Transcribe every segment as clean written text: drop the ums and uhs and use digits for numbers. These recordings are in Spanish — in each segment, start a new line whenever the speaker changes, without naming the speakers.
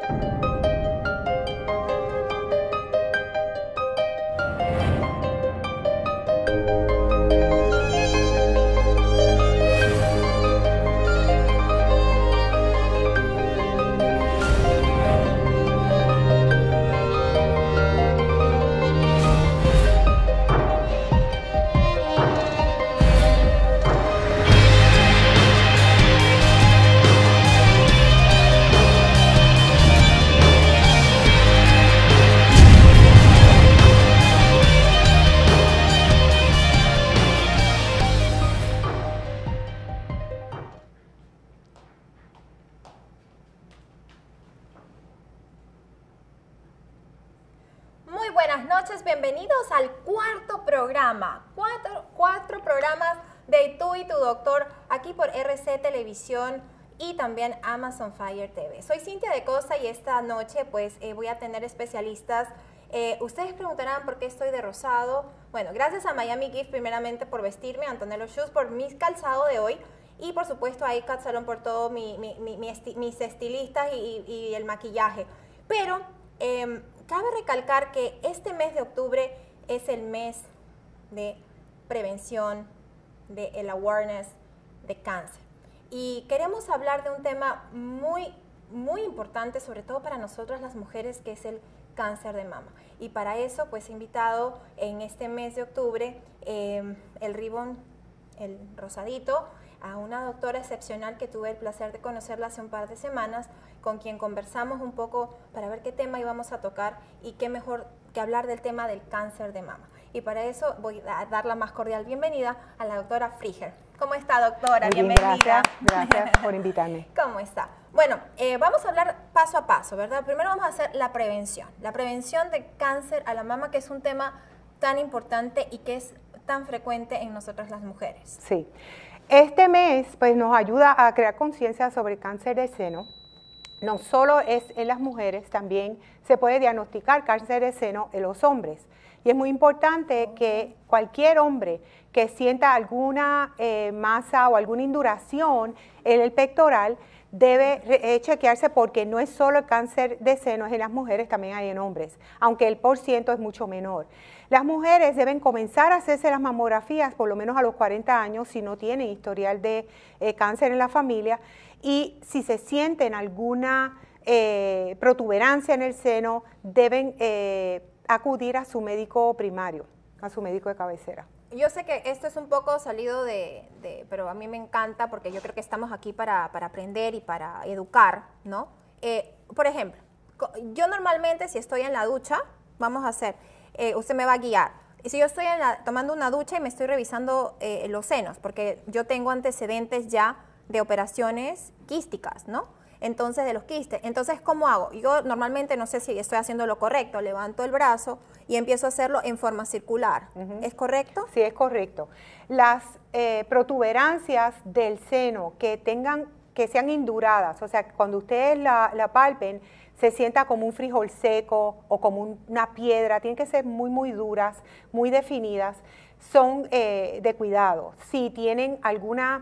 Muy buenas noches, bienvenidos al cuarto programa, cuatro programas de Tú y tu Doctor, aquí por RC Televisión y también Amazon Fire TV. Soy Cintia de Costa y esta noche pues voy a tener especialistas. Ustedes preguntarán por qué estoy de rosado. Bueno, gracias a Miami Gift primeramente por vestirme, a Antonello Shoes por mi calzado de hoy y por supuesto a Icat Salon por todo mis estilistas y el maquillaje. Pero cabe recalcar que este mes de octubre es el mes de prevención, del awareness de cáncer. Y queremos hablar de un tema muy importante, sobre todo para nosotras las mujeres, que es el cáncer de mama. Y para eso, pues he invitado en este mes de octubre el ribbon, el rosadito, a una doctora excepcional que tuve el placer de conocerla hace un par de semanas, con quien conversamos un poco para ver qué tema íbamos a tocar y qué mejor que hablar del tema del cáncer de mama. Y para eso voy a dar la más cordial bienvenida a la doctora Friger. ¿Cómo está, doctora?
Muy bien,
bienvenida.
Gracias por invitarme.
¿Cómo está? Bueno, vamos a hablar paso a paso, ¿verdad? Primero vamos a hacer la prevención de cáncer a la mama, que es un tema tan importante y que es tan frecuente en nosotras las mujeres.
Sí. Este mes pues, nos ayuda a crear conciencia sobre el cáncer de seno. No solo es en las mujeres, también se puede diagnosticar cáncer de seno en los hombres. Y es muy importante que cualquier hombre que sienta alguna masa o alguna induración en el pectoral debe chequearse, porque no es solo el cáncer de seno, es en las mujeres, también hay en hombres, aunque el porciento es mucho menor. Las mujeres deben comenzar a hacerse las mamografías por lo menos a los 40 años si no tienen historial de cáncer en la familia, y si se sienten alguna protuberancia en el seno, deben acudir a su médico primario, a su médico de cabecera.
Yo sé que esto es un poco salido pero a mí me encanta porque yo creo que estamos aquí para aprender y para educar, ¿no? Por ejemplo, yo normalmente si estoy en la ducha, vamos a hacer, usted me va a guiar. Y si yo estoy tomando una ducha y me estoy revisando los senos, porque yo tengo antecedentes ya de operaciones quísticas, ¿no? Entonces, de los quistes. Entonces, ¿cómo hago? Yo normalmente, no sé si estoy haciendo lo correcto, levanto el brazo y empiezo a hacerlo en forma circular. ¿Es correcto?
Sí, es correcto. Las protuberancias del seno que sean induradas, o sea, cuando ustedes la palpen, se sienta como un frijol seco o como una piedra, tienen que ser muy duras, muy definidas, son de cuidado. Si tienen alguna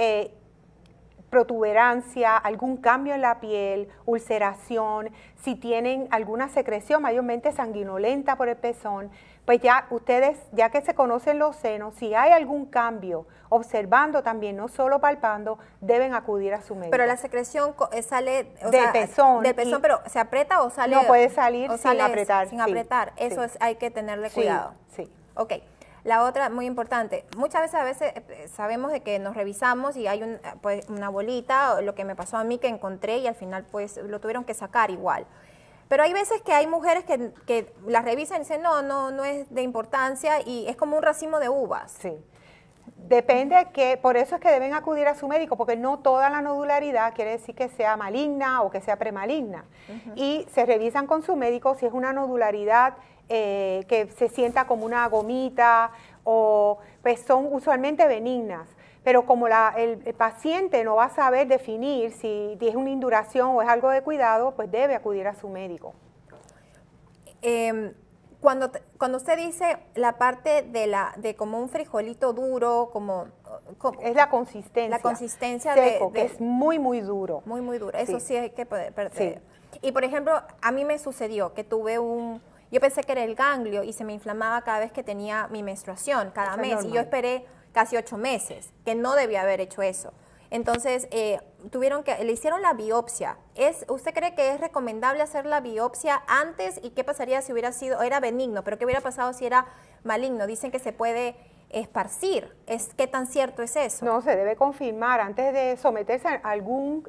protuberancia, algún cambio en la piel, ulceración, si tienen alguna secreción mayormente sanguinolenta por el pezón, pues ya ustedes, ya que se conocen los senos, si hay algún cambio, observando también, no solo palpando, deben acudir a su médico.
Pero la secreción sale
del pezón,
pero ¿se aprieta o sale?
No, puede salir sin apretar.
Sin apretar, eso hay que tenerle cuidado.
Sí.
Ok. La otra, muy importante, muchas veces sabemos de que nos revisamos y hay pues, una bolita, o lo que me pasó a mí que encontré y al final pues lo tuvieron que sacar igual. Pero hay veces que hay mujeres que las revisan y dicen, no es de importancia y es como un racimo de uvas.
Sí. Depende por eso es que deben acudir a su médico, porque no toda la nodularidad quiere decir que sea maligna o que sea premaligna. Y se revisan con su médico si es una nodularidad que se sienta como una gomita, o pues son usualmente benignas. Pero como el paciente no va a saber definir si es una induración o es algo de cuidado, pues debe acudir a su médico.
Cuando usted dice la parte de como un frijolito duro, como
es la consistencia.
La consistencia
seco, que es muy duro.
Muy duro. Eso sí hay que perder.
Sí.
Y por ejemplo, a mí me sucedió que tuve yo pensé que era el ganglio y se me inflamaba cada vez que tenía mi menstruación, cada mes. Y yo esperé casi 8 meses, que no debía haber hecho eso. Entonces, le hicieron la biopsia. ¿Usted cree que es recomendable hacer la biopsia antes? ¿Y qué pasaría si era benigno, pero qué hubiera pasado si era maligno? Dicen que se puede esparcir. ¿Qué tan cierto es eso?
No, se debe confirmar antes de someterse a algún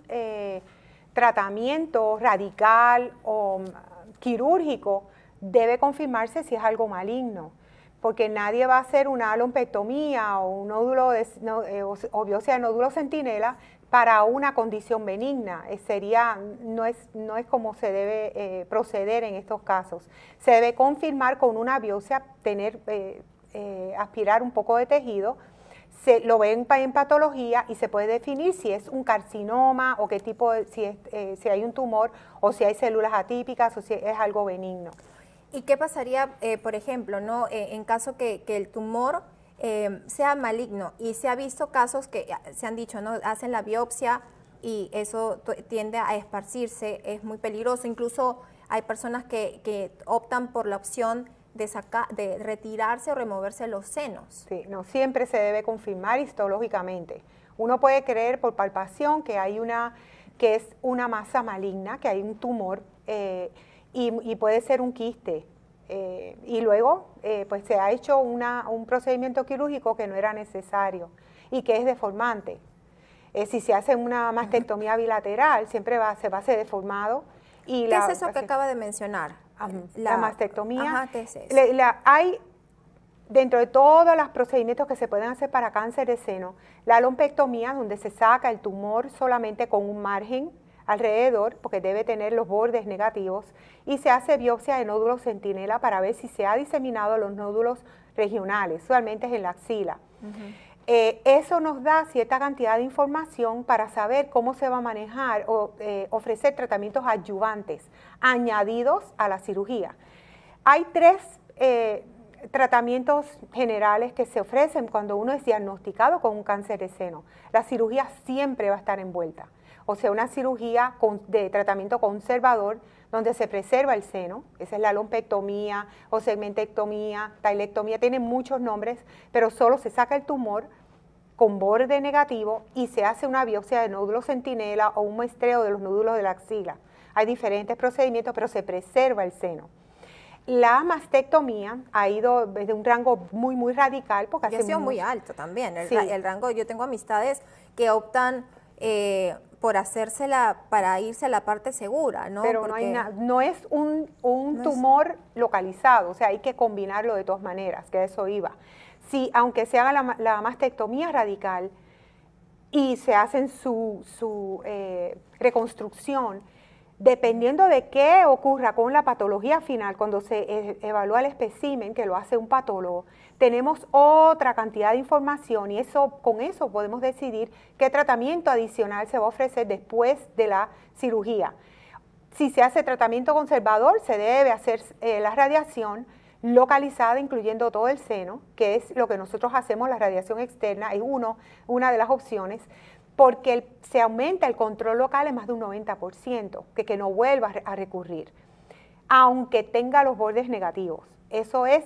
tratamiento radical o quirúrgico, debe confirmarse si es algo maligno, porque nadie va a hacer una lumpectomía o un nódulo o biopsia de nódulo centinela para una condición benigna. No es como se debe proceder en estos casos. Se debe confirmar con una biopsia, aspirar un poco de tejido, lo ven en patología y se puede definir si es un carcinoma o qué tipo, si hay un tumor o si hay células atípicas o si es algo benigno.
¿Y qué pasaría, por ejemplo, en caso que el tumor sea maligno? Y se ha visto casos que se han dicho, ¿no? Hacen la biopsia y eso tiende a esparcirse, es muy peligroso. Incluso hay personas que optan por la opción de retirarse o removerse los senos.
Sí, no siempre se debe confirmar histológicamente. Uno puede creer por palpación que es una masa maligna, que hay un tumor, y puede ser un quiste. Y luego pues se ha hecho un procedimiento quirúrgico que no era necesario y que es deformante. Si se hace una mastectomía bilateral, siempre se va a ser deformado.
¿Qué es eso que acaba de mencionar?
La mastectomía.
Ajá, ¿qué es eso?
Hay, dentro de todos los procedimientos que se pueden hacer para cáncer de seno, la lumpectomía, donde se saca el tumor solamente con un margen alrededor, porque debe tener los bordes negativos, y se hace biopsia de nódulos centinela para ver si se ha diseminado los nódulos regionales, usualmente es en la axila. Eso nos da cierta cantidad de información para saber cómo se va a manejar o ofrecer tratamientos adyuvantes añadidos a la cirugía. Hay 3 tratamientos generales que se ofrecen cuando uno es diagnosticado con un cáncer de seno. La cirugía siempre va a estar envuelta. O sea, una cirugía de tratamiento conservador donde se preserva el seno, esa es la lumpectomía o segmentectomía, tailectomía, tienen muchos nombres, pero solo se saca el tumor con borde negativo y se hace una biopsia de nódulo centinela o un muestreo de los nódulos de la axila. Hay diferentes procedimientos, pero se preserva el seno. La mastectomía ha ido desde un rango muy, muy radical. Porque
ha sido muy alto también,
sí.
El rango. Yo tengo amistades que optan por hacérsela para irse a la parte segura, ¿no?
Pero no es un tumor localizado, o sea, hay que combinarlo de todas maneras, que a eso iba. Si, aunque se haga la mastectomía radical y se hacen su reconstrucción, dependiendo de qué ocurra con la patología final, cuando se evalúa el espécimen, que lo hace un patólogo, tenemos otra cantidad de información y con eso podemos decidir qué tratamiento adicional se va a ofrecer después de la cirugía. Si se hace tratamiento conservador, se debe hacer la radiación localizada, incluyendo todo el seno, que es lo que nosotros hacemos, la radiación externa, es una de las opciones, porque se aumenta el control local en más de un 90%, que no vuelva a recurrir, aunque tenga los bordes negativos. Eso es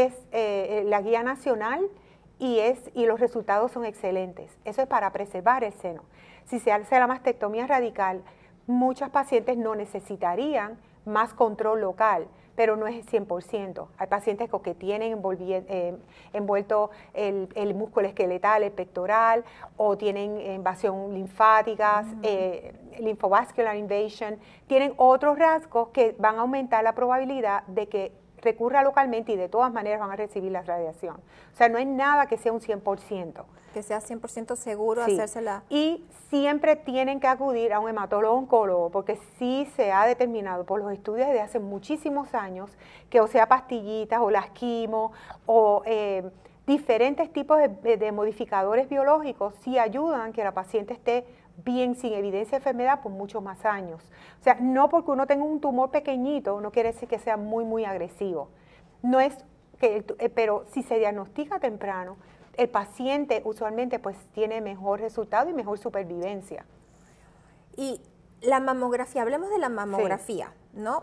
la guía nacional y los resultados son excelentes. Eso es para preservar el seno. Si se hace la mastectomía radical, muchas pacientes no necesitarían más control local, pero no es 100%. Hay pacientes que tienen envuelto el músculo esqueletal, el pectoral, o tienen invasión linfática, lymphovascular invasion, tienen otros rasgos que van a aumentar la probabilidad de que recurra localmente y de todas maneras van a recibir la radiación. O sea, no hay nada que sea un 100%.
Que sea 100% seguro
sí.
hacérsela.
Y siempre tienen que acudir a un hematólogo oncólogo, porque sí se ha determinado por los estudios de hace muchísimos años que o sea pastillitas o las quimo o diferentes tipos de modificadores biológicos sí ayudan a que la paciente esté bien sin evidencia de enfermedad por muchos más años. O sea, no porque uno tenga un tumor pequeñito no quiere decir que sea muy, muy agresivo. No es pero si se diagnostica temprano, el paciente usualmente pues tiene mejor resultado y mejor supervivencia.
Y La mamografía, hablemos de la mamografía, sí, ¿no?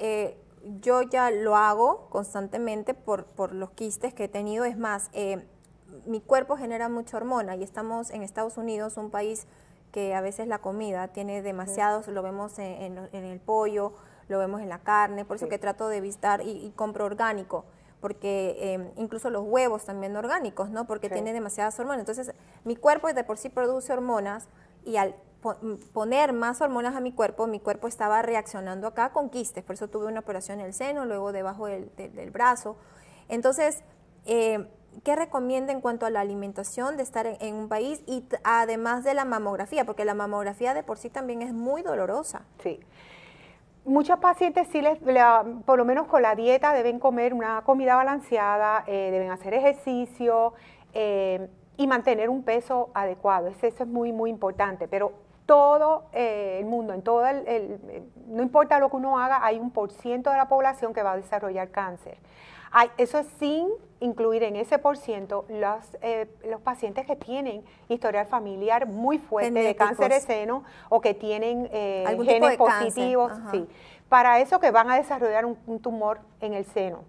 Yo ya lo hago constantemente por los quistes que he tenido. Es más, mi cuerpo genera mucha hormona y estamos en Estados Unidos, un país que a veces la comida tiene demasiados, lo vemos en el pollo, lo vemos en la carne, por eso que trato de evitar y compro orgánico, porque incluso los huevos también orgánicos, ¿no? Porque tiene demasiadas hormonas. Entonces, mi cuerpo de por sí produce hormonas y al poner más hormonas a mi cuerpo estaba reaccionando acá con quistes, por eso tuve una operación en el seno, luego debajo del brazo. Entonces, ¿qué recomienda en cuanto a la alimentación de estar en un país y además de la mamografía? Porque la mamografía de por sí también es muy dolorosa.
Sí. Muchos pacientes sí, por lo menos con la dieta, deben comer una comida balanceada, deben hacer ejercicio y mantener un peso adecuado. Eso es muy, muy importante, pero todo el mundo, no importa lo que uno haga, hay un % de la población que va a desarrollar cáncer. Eso es sin incluir en ese % los pacientes que tienen historial familiar muy fuerte de cáncer de seno o que tienen genes positivos. Sí, para eso que van a desarrollar un tumor en el seno.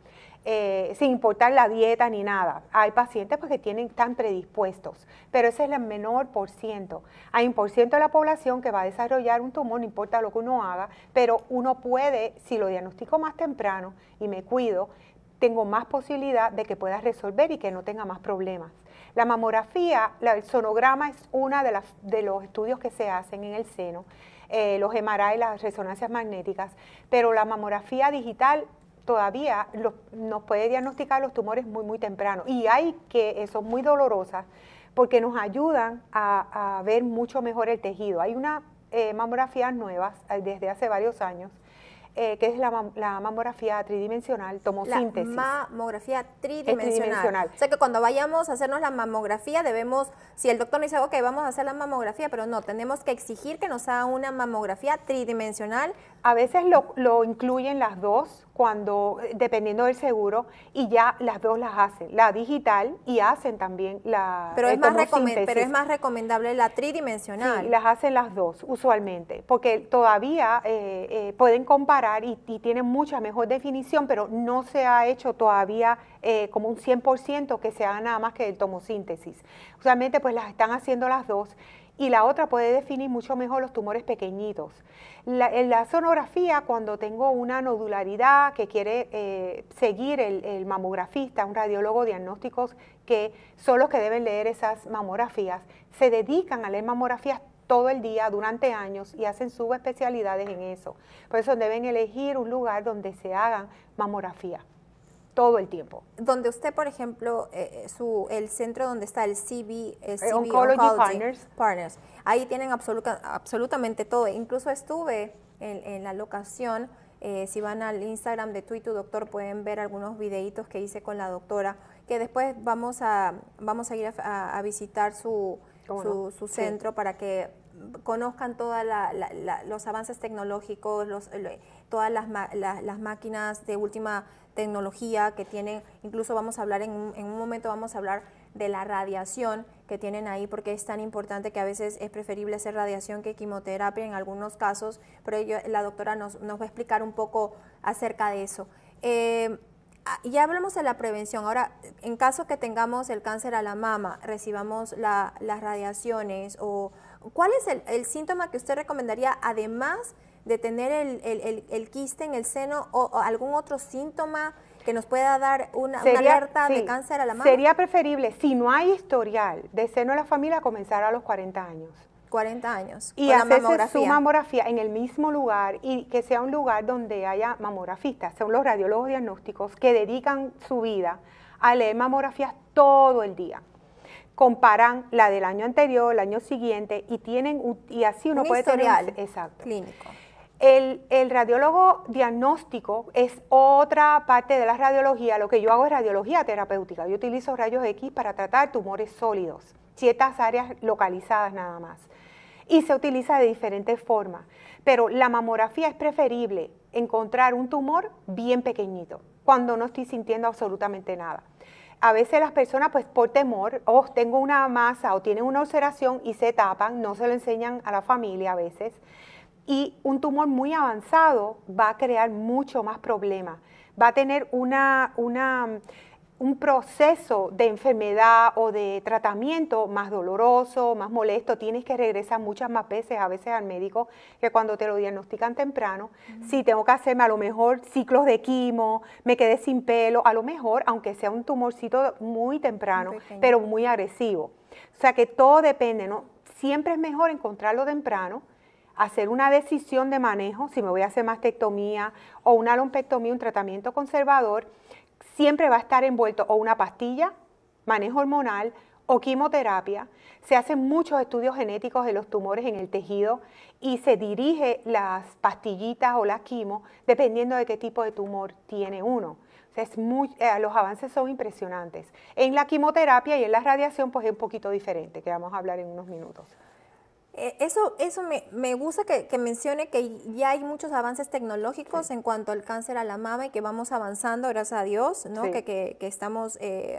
Sin importar la dieta ni nada. Hay pacientes pues, que están predispuestos, pero ese es el menor %. Hay un % de la población que va a desarrollar un tumor, no importa lo que uno haga, pero uno puede, si lo diagnostico más temprano y me cuido, tengo más posibilidad de que pueda resolver y que no tenga más problemas. La mamografía, el sonograma es uno de los estudios que se hacen en el seno, los MRI, las resonancias magnéticas, pero la mamografía digital todavía nos puede diagnosticar los tumores muy, muy temprano. Y son muy dolorosas porque nos ayudan a ver mucho mejor el tejido. Hay unas mamografías nuevas desde hace varios años, que es la mamografía tridimensional, tomosíntesis.
La mamografía tridimensional. O sea que cuando vayamos a hacernos la mamografía debemos, si el doctor nos dice, ok, vamos a hacer la mamografía, pero no, tenemos que exigir que nos haga una mamografía tridimensional.
A veces lo incluyen las dos, dependiendo del seguro, y ya las dos las hacen, la digital y hacen también la tomosíntesis.
Pero es más recomendable la tridimensional.
Sí, las hacen las dos usualmente, porque todavía pueden comparar y tienen mucha mejor definición, pero no se ha hecho todavía como un 100% que se haga nada más que el tomosíntesis. Usualmente pues las están haciendo las dos. Y la otra puede definir mucho mejor los tumores pequeñitos. En la sonografía, cuando tengo una nodularidad que quiere seguir el mamografista, un radiólogo diagnósticos que son los que deben leer esas mamografías, se dedican a leer mamografías todo el día durante años y hacen subespecialidades en eso. Por eso deben elegir un lugar donde se hagan mamografía todo el tiempo.
Donde usted, por ejemplo, el centro donde está el CB
Oncology
Partners, ahí tienen absolutamente todo. Incluso estuve en la locación, si van al Instagram de Tú y Tu Doctor pueden ver algunos videitos que hice con la doctora, que después vamos a ir a visitar su centro para que conozcan todos los avances tecnológicos, todas las máquinas de última tecnología que tienen. Incluso vamos a hablar en un momento vamos a hablar de la radiación que tienen ahí, porque es tan importante que a veces es preferible hacer radiación que quimioterapia en algunos casos, pero la doctora nos va a explicar un poco acerca de eso. Ya hablamos de la prevención. Ahora, en caso que tengamos el cáncer a la mama, recibamos las radiaciones, ¿cuál es el síntoma que usted recomendaría, además de tener el quiste en el seno, o algún otro síntoma que nos pueda dar una alerta de cáncer a la mama?
Sería preferible, si no hay historial de seno en la familia, comenzar a los 40 años.
40 años.
Y hacerse su mamografía en el mismo lugar, y que sea un lugar donde haya mamografistas, son los radiólogos diagnósticos que dedican su vida a leer mamografías todo el día. Comparan la del año anterior, el año siguiente, y así uno puede tener
un historial clínico.
El radiólogo diagnóstico es otra parte de la radiología. Lo que yo hago es radiología terapéutica. Yo utilizo rayos X para tratar tumores sólidos, ciertas áreas localizadas nada más. Y se utiliza de diferentes formas. Pero la mamografía es preferible encontrar un tumor bien pequeñito, cuando no estoy sintiendo absolutamente nada. A veces las personas, pues por temor, tengo una masa o tienen una ulceración y se tapan, no se lo enseñan a la familia a veces. y un tumor muy avanzado va a crear mucho más problemas. Va a tener un proceso de enfermedad o de tratamiento más doloroso, más molesto. Tienes que regresar muchas más veces, a veces al médico, que cuando te lo diagnostican temprano. Si tengo que hacerme a lo mejor ciclos de quimo, me quedé sin pelo, a lo mejor, aunque sea un tumorcito muy temprano, pero muy agresivo. O sea que todo depende, ¿no? Siempre es mejor encontrarlo temprano, hacer una decisión de manejo, si me voy a hacer mastectomía o una lumpectomía, un tratamiento conservador. Siempre va a estar envuelto o una pastilla, manejo hormonal o quimioterapia. Se hacen muchos estudios genéticos de los tumores en el tejido y se dirige las pastillitas o las quimio dependiendo de qué tipo de tumor tiene uno. O sea, los avances son impresionantes. En la quimioterapia y en la radiación pues es un poquito diferente, que vamos a hablar en unos minutos.
Eso me gusta que mencione que ya hay muchos avances tecnológicos en cuanto al cáncer a la mama y que vamos avanzando, gracias a Dios, ¿no? Que estamos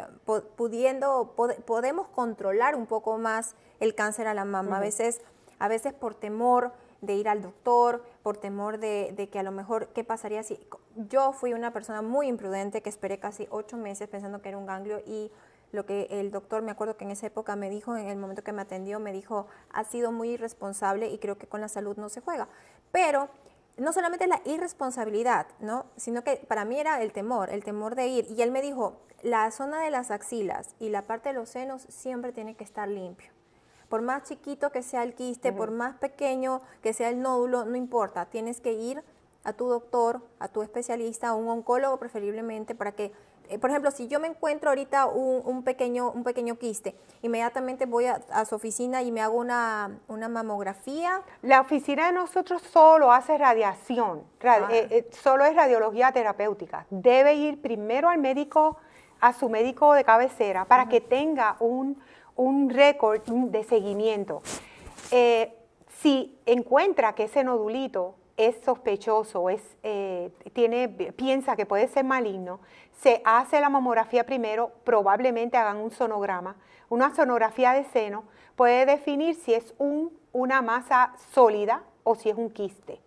podemos controlar un poco más el cáncer a la mama. A veces por temor de ir al doctor, por temor de que a lo mejor, ¿qué pasaría si...? Yo fui una persona muy imprudente que esperé casi 8 meses pensando que era un ganglio y lo que el doctor, me acuerdo que en esa época me dijo, en el momento que me atendió, me dijo, has sido muy irresponsable y creo que con la salud no se juega. Pero no solamente la irresponsabilidad, ¿no? Sino que para mí era el temor de ir. Y él me dijo, la zona de las axilas y la parte de los senos siempre tiene que estar limpio. Por más chiquito que sea el quiste, por más pequeño que sea el nódulo, no importa, tienes que ir a tu doctor, a tu especialista, a un oncólogo preferiblemente, para que, por ejemplo, si yo me encuentro ahorita un pequeño quiste, inmediatamente voy a su oficina y me hago una mamografía.
La oficina de nosotros solo hace radiación, solo es radiología terapéutica. Debe ir primero al médico, a su médico de cabecera, para que tenga un récord de seguimiento. Si encuentra que ese nodulito es sospechoso, piensa que puede ser maligno, se hace la mamografía primero, probablemente hagan un sonograma. Una sonografía de seno puede definir si es una masa sólida o si es un quiste.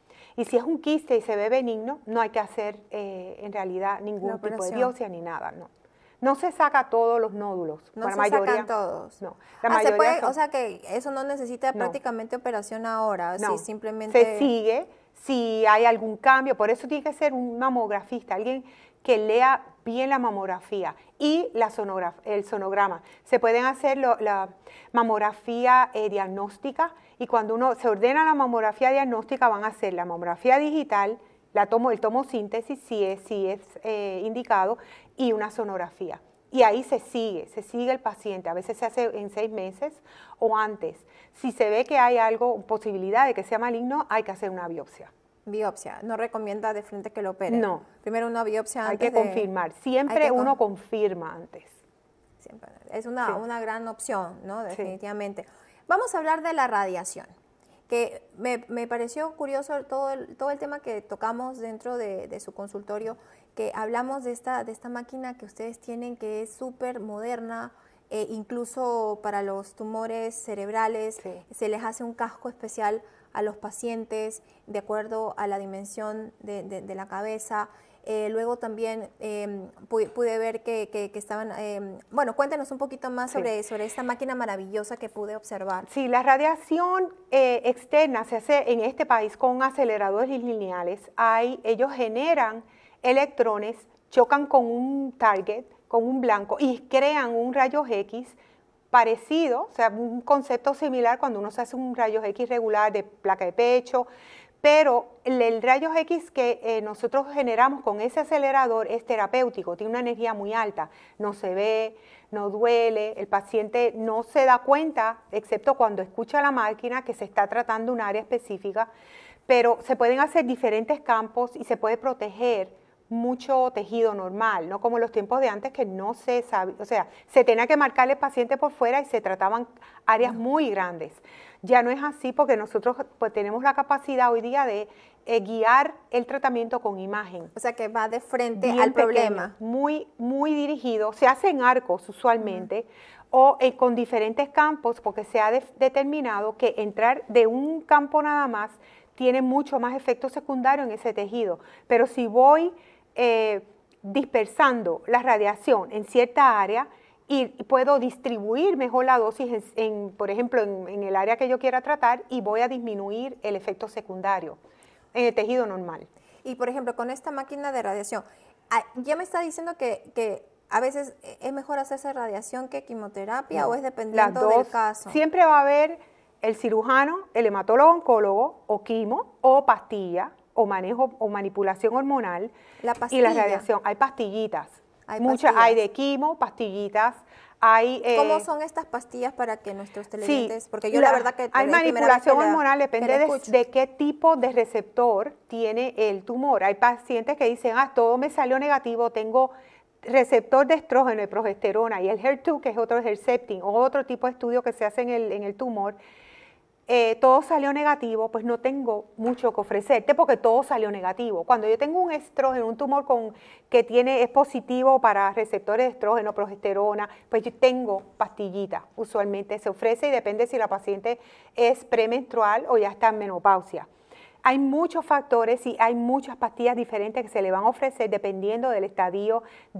Y si es un quiste y se ve benigno, no hay que hacer en realidad ningún tipo de biopsia ni nada, no. No se saca todos los nódulos.
No se sacan todos.
No, la mayoría
o sea que eso no necesita prácticamente operación ahora.
No,
si simplemente
se sigue si hay algún cambio. Por eso tiene que ser un mamografista, alguien que lea bien la mamografía y el sonograma. Se pueden hacer la mamografía diagnóstica y cuando uno se ordena la mamografía diagnóstica van a hacer la mamografía digital, el tomosíntesis si es indicado y una sonografía. Y ahí se sigue el paciente. A veces se hace en 6 meses o antes. Si se ve que hay posibilidad de que sea maligno, hay que hacer una biopsia.
Biopsia, no recomienda de frente que lo operen.
No.
Primero una biopsia antes.
Hay que confirmar. Siempre uno confirma antes.
Siempre. Es una gran opción, ¿no? Definitivamente. Sí. Vamos a hablar de la radiación, que me pareció curioso todo el tema que tocamos dentro de su consultorio, que hablamos de esta máquina que ustedes tienen, que es súper moderna, incluso para los tumores cerebrales, se les hace un casco especial a los pacientes de acuerdo a la dimensión de la cabeza. Luego también pude ver que estaban, bueno, cuéntanos un poquito más sobre esta máquina maravillosa que pude observar.
Sí, la radiación externa se hace en este país con aceleradores lineales. Ellos generan electrones, chocan con un target, con un blanco y crean un rayos X parecido, o sea, un concepto similar cuando uno se hace un rayos X regular de placa de pecho, pero el rayos X que nosotros generamos con ese acelerador es terapéutico, tiene una energía muy alta, no se ve, no duele, el paciente no se da cuenta, excepto cuando escucha la máquina que se está tratando un área específica, pero se pueden hacer diferentes campos y se puede proteger mucho tejido normal, no como los tiempos de antes que no se sabe, o sea, se tenía que marcarle al paciente por fuera y se trataban áreas muy grandes. Ya no es así porque nosotros pues, tenemos la capacidad hoy día de guiar el tratamiento con imagen.
O sea que va de frente al problema.
Muy dirigido, se hace en arcos usualmente o con diferentes campos porque se ha determinado que entrar de un campo nada más tiene mucho más efecto secundario en ese tejido. Pero si voy dispersando la radiación en cierta área y puedo distribuir mejor la dosis, por ejemplo, en el área que yo quiera tratar, y voy a disminuir el efecto secundario en el tejido normal.
Y por ejemplo, con esta máquina de radiación, ya me está diciendo que a veces es mejor hacerse radiación que quimioterapia,
No,
o es dependiendo del caso.
Siempre va a haber el cirujano, el hematólogo oncólogo, o quimo, o pastilla, o manejo o manipulación hormonal.
La pastilla.
Y la radiación. Hay pastillitas.
Hay
muchas,
pastillas.
hay de quimo, pastillitas. Hay,
¿Cómo son estas pastillas para que nuestros televidentes?
Sí,
porque yo la verdad que
hay manipulación hormonal, depende
de
qué tipo de receptor tiene el tumor. Hay pacientes que dicen, todo me salió negativo, tengo receptor de estrógeno y progesterona, y el HER2, que es otro Herceptin, o otro tipo de estudio que se hace en el tumor, todo salió negativo, pues no tengo mucho que ofrecerte porque todo salió negativo. Cuando yo tengo un estrógeno, un tumor que es positivo para receptores de estrógeno, progesterona, pues yo tengo pastillitas, usualmente se ofrece, y depende si la paciente es premenstrual o ya está en menopausia. Hay muchos factores y hay muchas pastillas diferentes que se le van a ofrecer dependiendo del estadio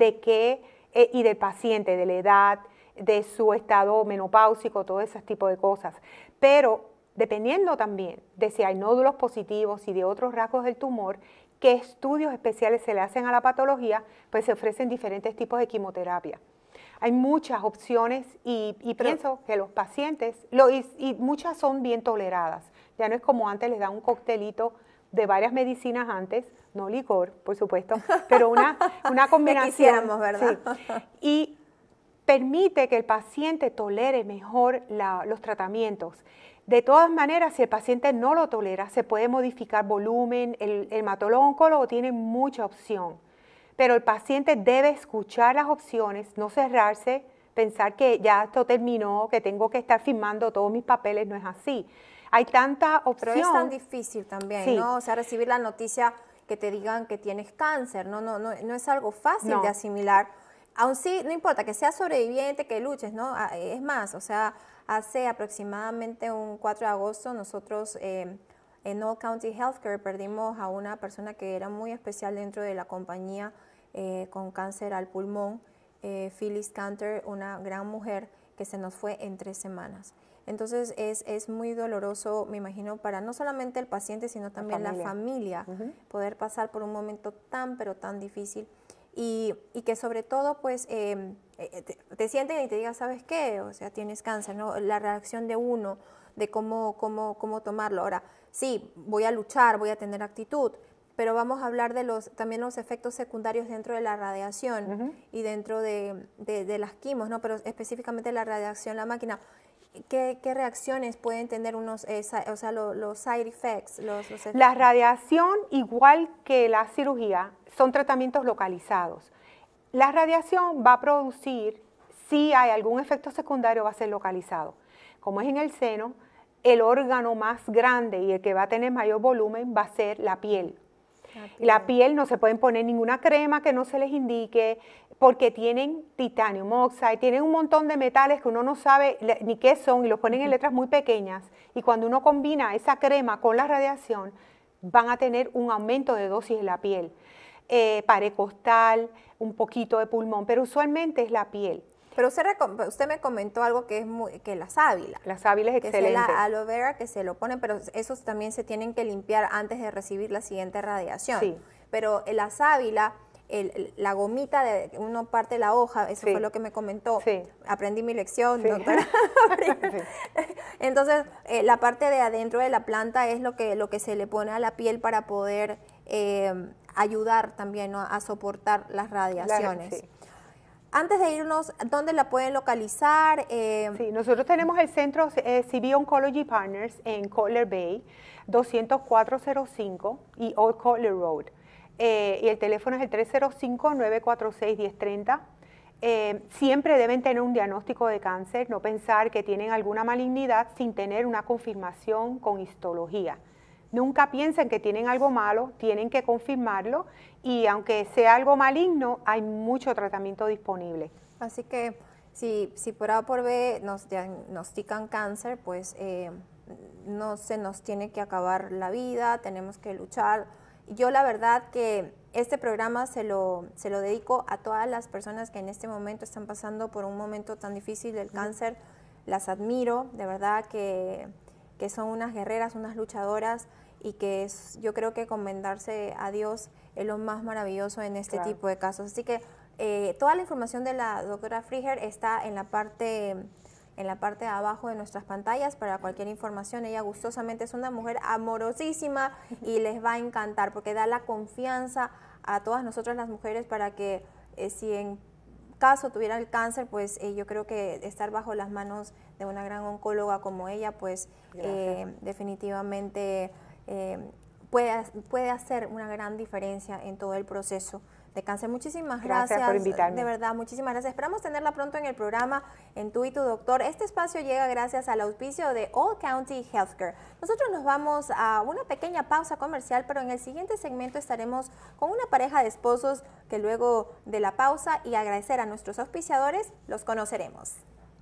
y del paciente, de la edad, de su estado menopáusico, todo ese tipo de cosas. Pero dependiendo también de si hay nódulos positivos y de otros rasgos del tumor, qué estudios especiales se le hacen a la patología, pues se ofrecen diferentes tipos de quimioterapia. Hay muchas opciones y pienso que los pacientes, y muchas son bien toleradas. Ya no es como antes, les dan un coctelito de varias medicinas antes, no licor, por supuesto, pero una combinación.
Que quisiéramos, ¿verdad?
Sí, y permite que el paciente tolere mejor los tratamientos. De todas maneras, si el paciente no lo tolera, se puede modificar volumen. El hematólogo oncólogo tiene mucha opción, pero el paciente debe escuchar las opciones, no cerrarse, pensar que ya esto terminó, que tengo que estar firmando todos mis papeles. No es así. Hay tanta opción.
Pero es tan difícil también,
sí,
¿no? O sea, recibir la noticia que te digan que tienes cáncer, no es algo fácil de asimilar. Aún sí, no importa que seas sobreviviente, que luches, ¿no? Es más, o sea, hace aproximadamente un 4 de agosto nosotros en Old County Healthcare perdimos a una persona que era muy especial dentro de la compañía con cáncer al pulmón, Phyllis Cantor, una gran mujer que se nos fue en 3 semanas. Entonces es muy doloroso, me imagino, para no solamente el paciente, sino también la familia, poder pasar por un momento tan, pero tan difícil. Y que sobre todo, pues, te sienten y te digan, ¿sabes qué? O sea, tienes cáncer, ¿no? La reacción de uno, de cómo tomarlo. Ahora, sí, voy a luchar, voy a tener actitud, pero vamos a hablar de también los efectos secundarios dentro de la radiación y dentro de las quimos, ¿no? Pero específicamente la radiación, la máquina. ¿Qué reacciones pueden tener los side effects?
La radiación, igual que la cirugía, son tratamientos localizados. La radiación va a producir, si hay algún efecto secundario, va a ser localizado. Como es en el seno, el órgano más grande y el que va a tener mayor volumen va a ser la piel. La piel no se pueden poner ninguna crema que no se les indique, porque tienen titanium oxide, tienen un montón de metales que uno no sabe ni qué son, y los ponen en letras muy pequeñas, y cuando uno combina esa crema con la radiación, van a tener un aumento de dosis en la piel. Pared costal, un poquito de pulmón, pero usualmente es la piel.
Pero usted me comentó algo que es que la sábila.
La sábila es excelente.
Que es la aloe vera que se lo ponen, pero esos también se tienen que limpiar antes de recibir la siguiente radiación. Sí. Pero la sábila, la gomita de uno parte la hoja, eso fue lo que me comentó. Sí. Aprendí mi lección, doctora. Entonces, la parte de adentro de la planta es lo que se le pone a la piel para poder ayudar también, ¿no?, a soportar las radiaciones. Sí. Antes de irnos, ¿dónde la pueden localizar?
Sí, nosotros tenemos el centro CV Oncology Partners en Cutler Bay, 20405 y Old Cutler Road. Y el teléfono es el 305-946-1030. Siempre deben tener un diagnóstico de cáncer, no pensar que tienen alguna malignidad sin tener una confirmación con histología. Nunca piensen que tienen algo malo, tienen que confirmarlo, y aunque sea algo maligno, hay mucho tratamiento disponible.
Así que si por A o por B nos diagnostican cáncer, pues no se nos tiene que acabar la vida, tenemos que luchar. Yo la verdad que este programa se lo dedico a todas las personas que en este momento están pasando por un momento tan difícil del cáncer. Las admiro, de verdad que son unas guerreras, unas luchadoras, y que yo creo que encomendarse a Dios es lo más maravilloso en este tipo de casos. Así que toda la información de la doctora Friger está en la parte de abajo de nuestras pantallas para cualquier información. Ella gustosamente es una mujer amorosísima y les va a encantar porque da la confianza a todas nosotras las mujeres para que si en caso tuviera el cáncer, pues yo creo que estar bajo las manos de una gran oncóloga como ella, pues definitivamente puede hacer una gran diferencia en todo el proceso de cáncer. Muchísimas gracias
por invitarme.
De verdad, muchísimas gracias. Esperamos tenerla pronto en el programa en Tú y tu Doctor. Este espacio llega gracias al auspicio de All County Healthcare. Nosotros nos vamos a una pequeña pausa comercial, pero en el siguiente segmento estaremos con una pareja de esposos que luego de la pausa y agradecer a nuestros auspiciadores, los conoceremos.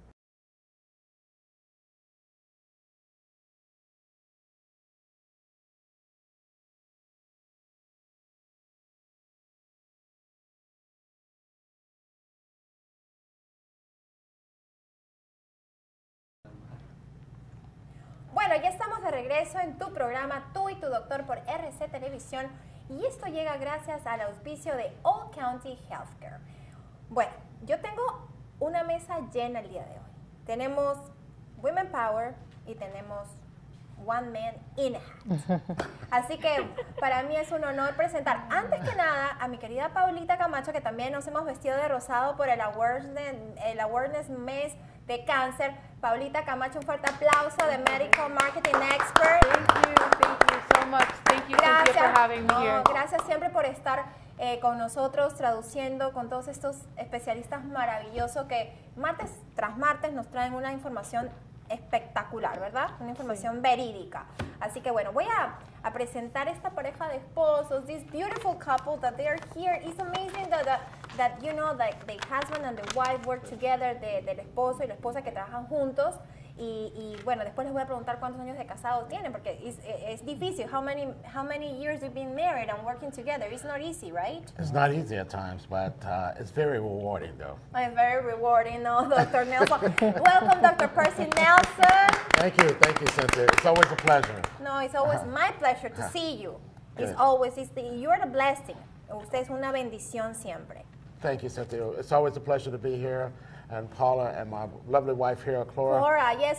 Bueno, ya estamos de regreso en tu programa Tú y tu Doctor por RC Televisión, y esto llega gracias al auspicio de All County Healthcare. Bueno, yo tengo una mesa llena el día de hoy. Tenemos Women Power y tenemos One Man in a Hat. Así que para mí es un honor presentar antes que nada a mi querida Paulita Camacho, que también nos hemos vestido de rosado por el Awareness Mes de Cáncer. Paulita Camacho, un fuerte aplauso de Medical Marketing Expert.
Thank you so much. Thank you, Cynthia, for having me here.
Gracias siempre por estar con nosotros traduciendo con todos estos especialistas maravillosos que martes tras martes nos traen una información espectacular, ¿verdad? Una información verídica. Así que bueno, voy a presentar esta pareja de esposos, this beautiful couple that they are here. It's amazing that you know, that the husband and the wife work together, del esposo y la esposa que trabajan juntos. Y bueno, después les voy a preguntar cuántos años de casados tienen, porque es difícil. How many years you've been married and working together? It's not easy, right?
It's not easy at times, but it's very rewarding, though.
It's very rewarding, no, Dr. Nelson. Welcome, Dr. Percy Nelson.
Thank you, Cynthia. It's always a pleasure.
No, it's always my pleasure to see you.
Good.
You're the blessing. Usted es una bendición siempre.
Thank you, Cynthia. It's always a pleasure to be here. And Paula and my lovely wife here, Clora.
Clora, yes.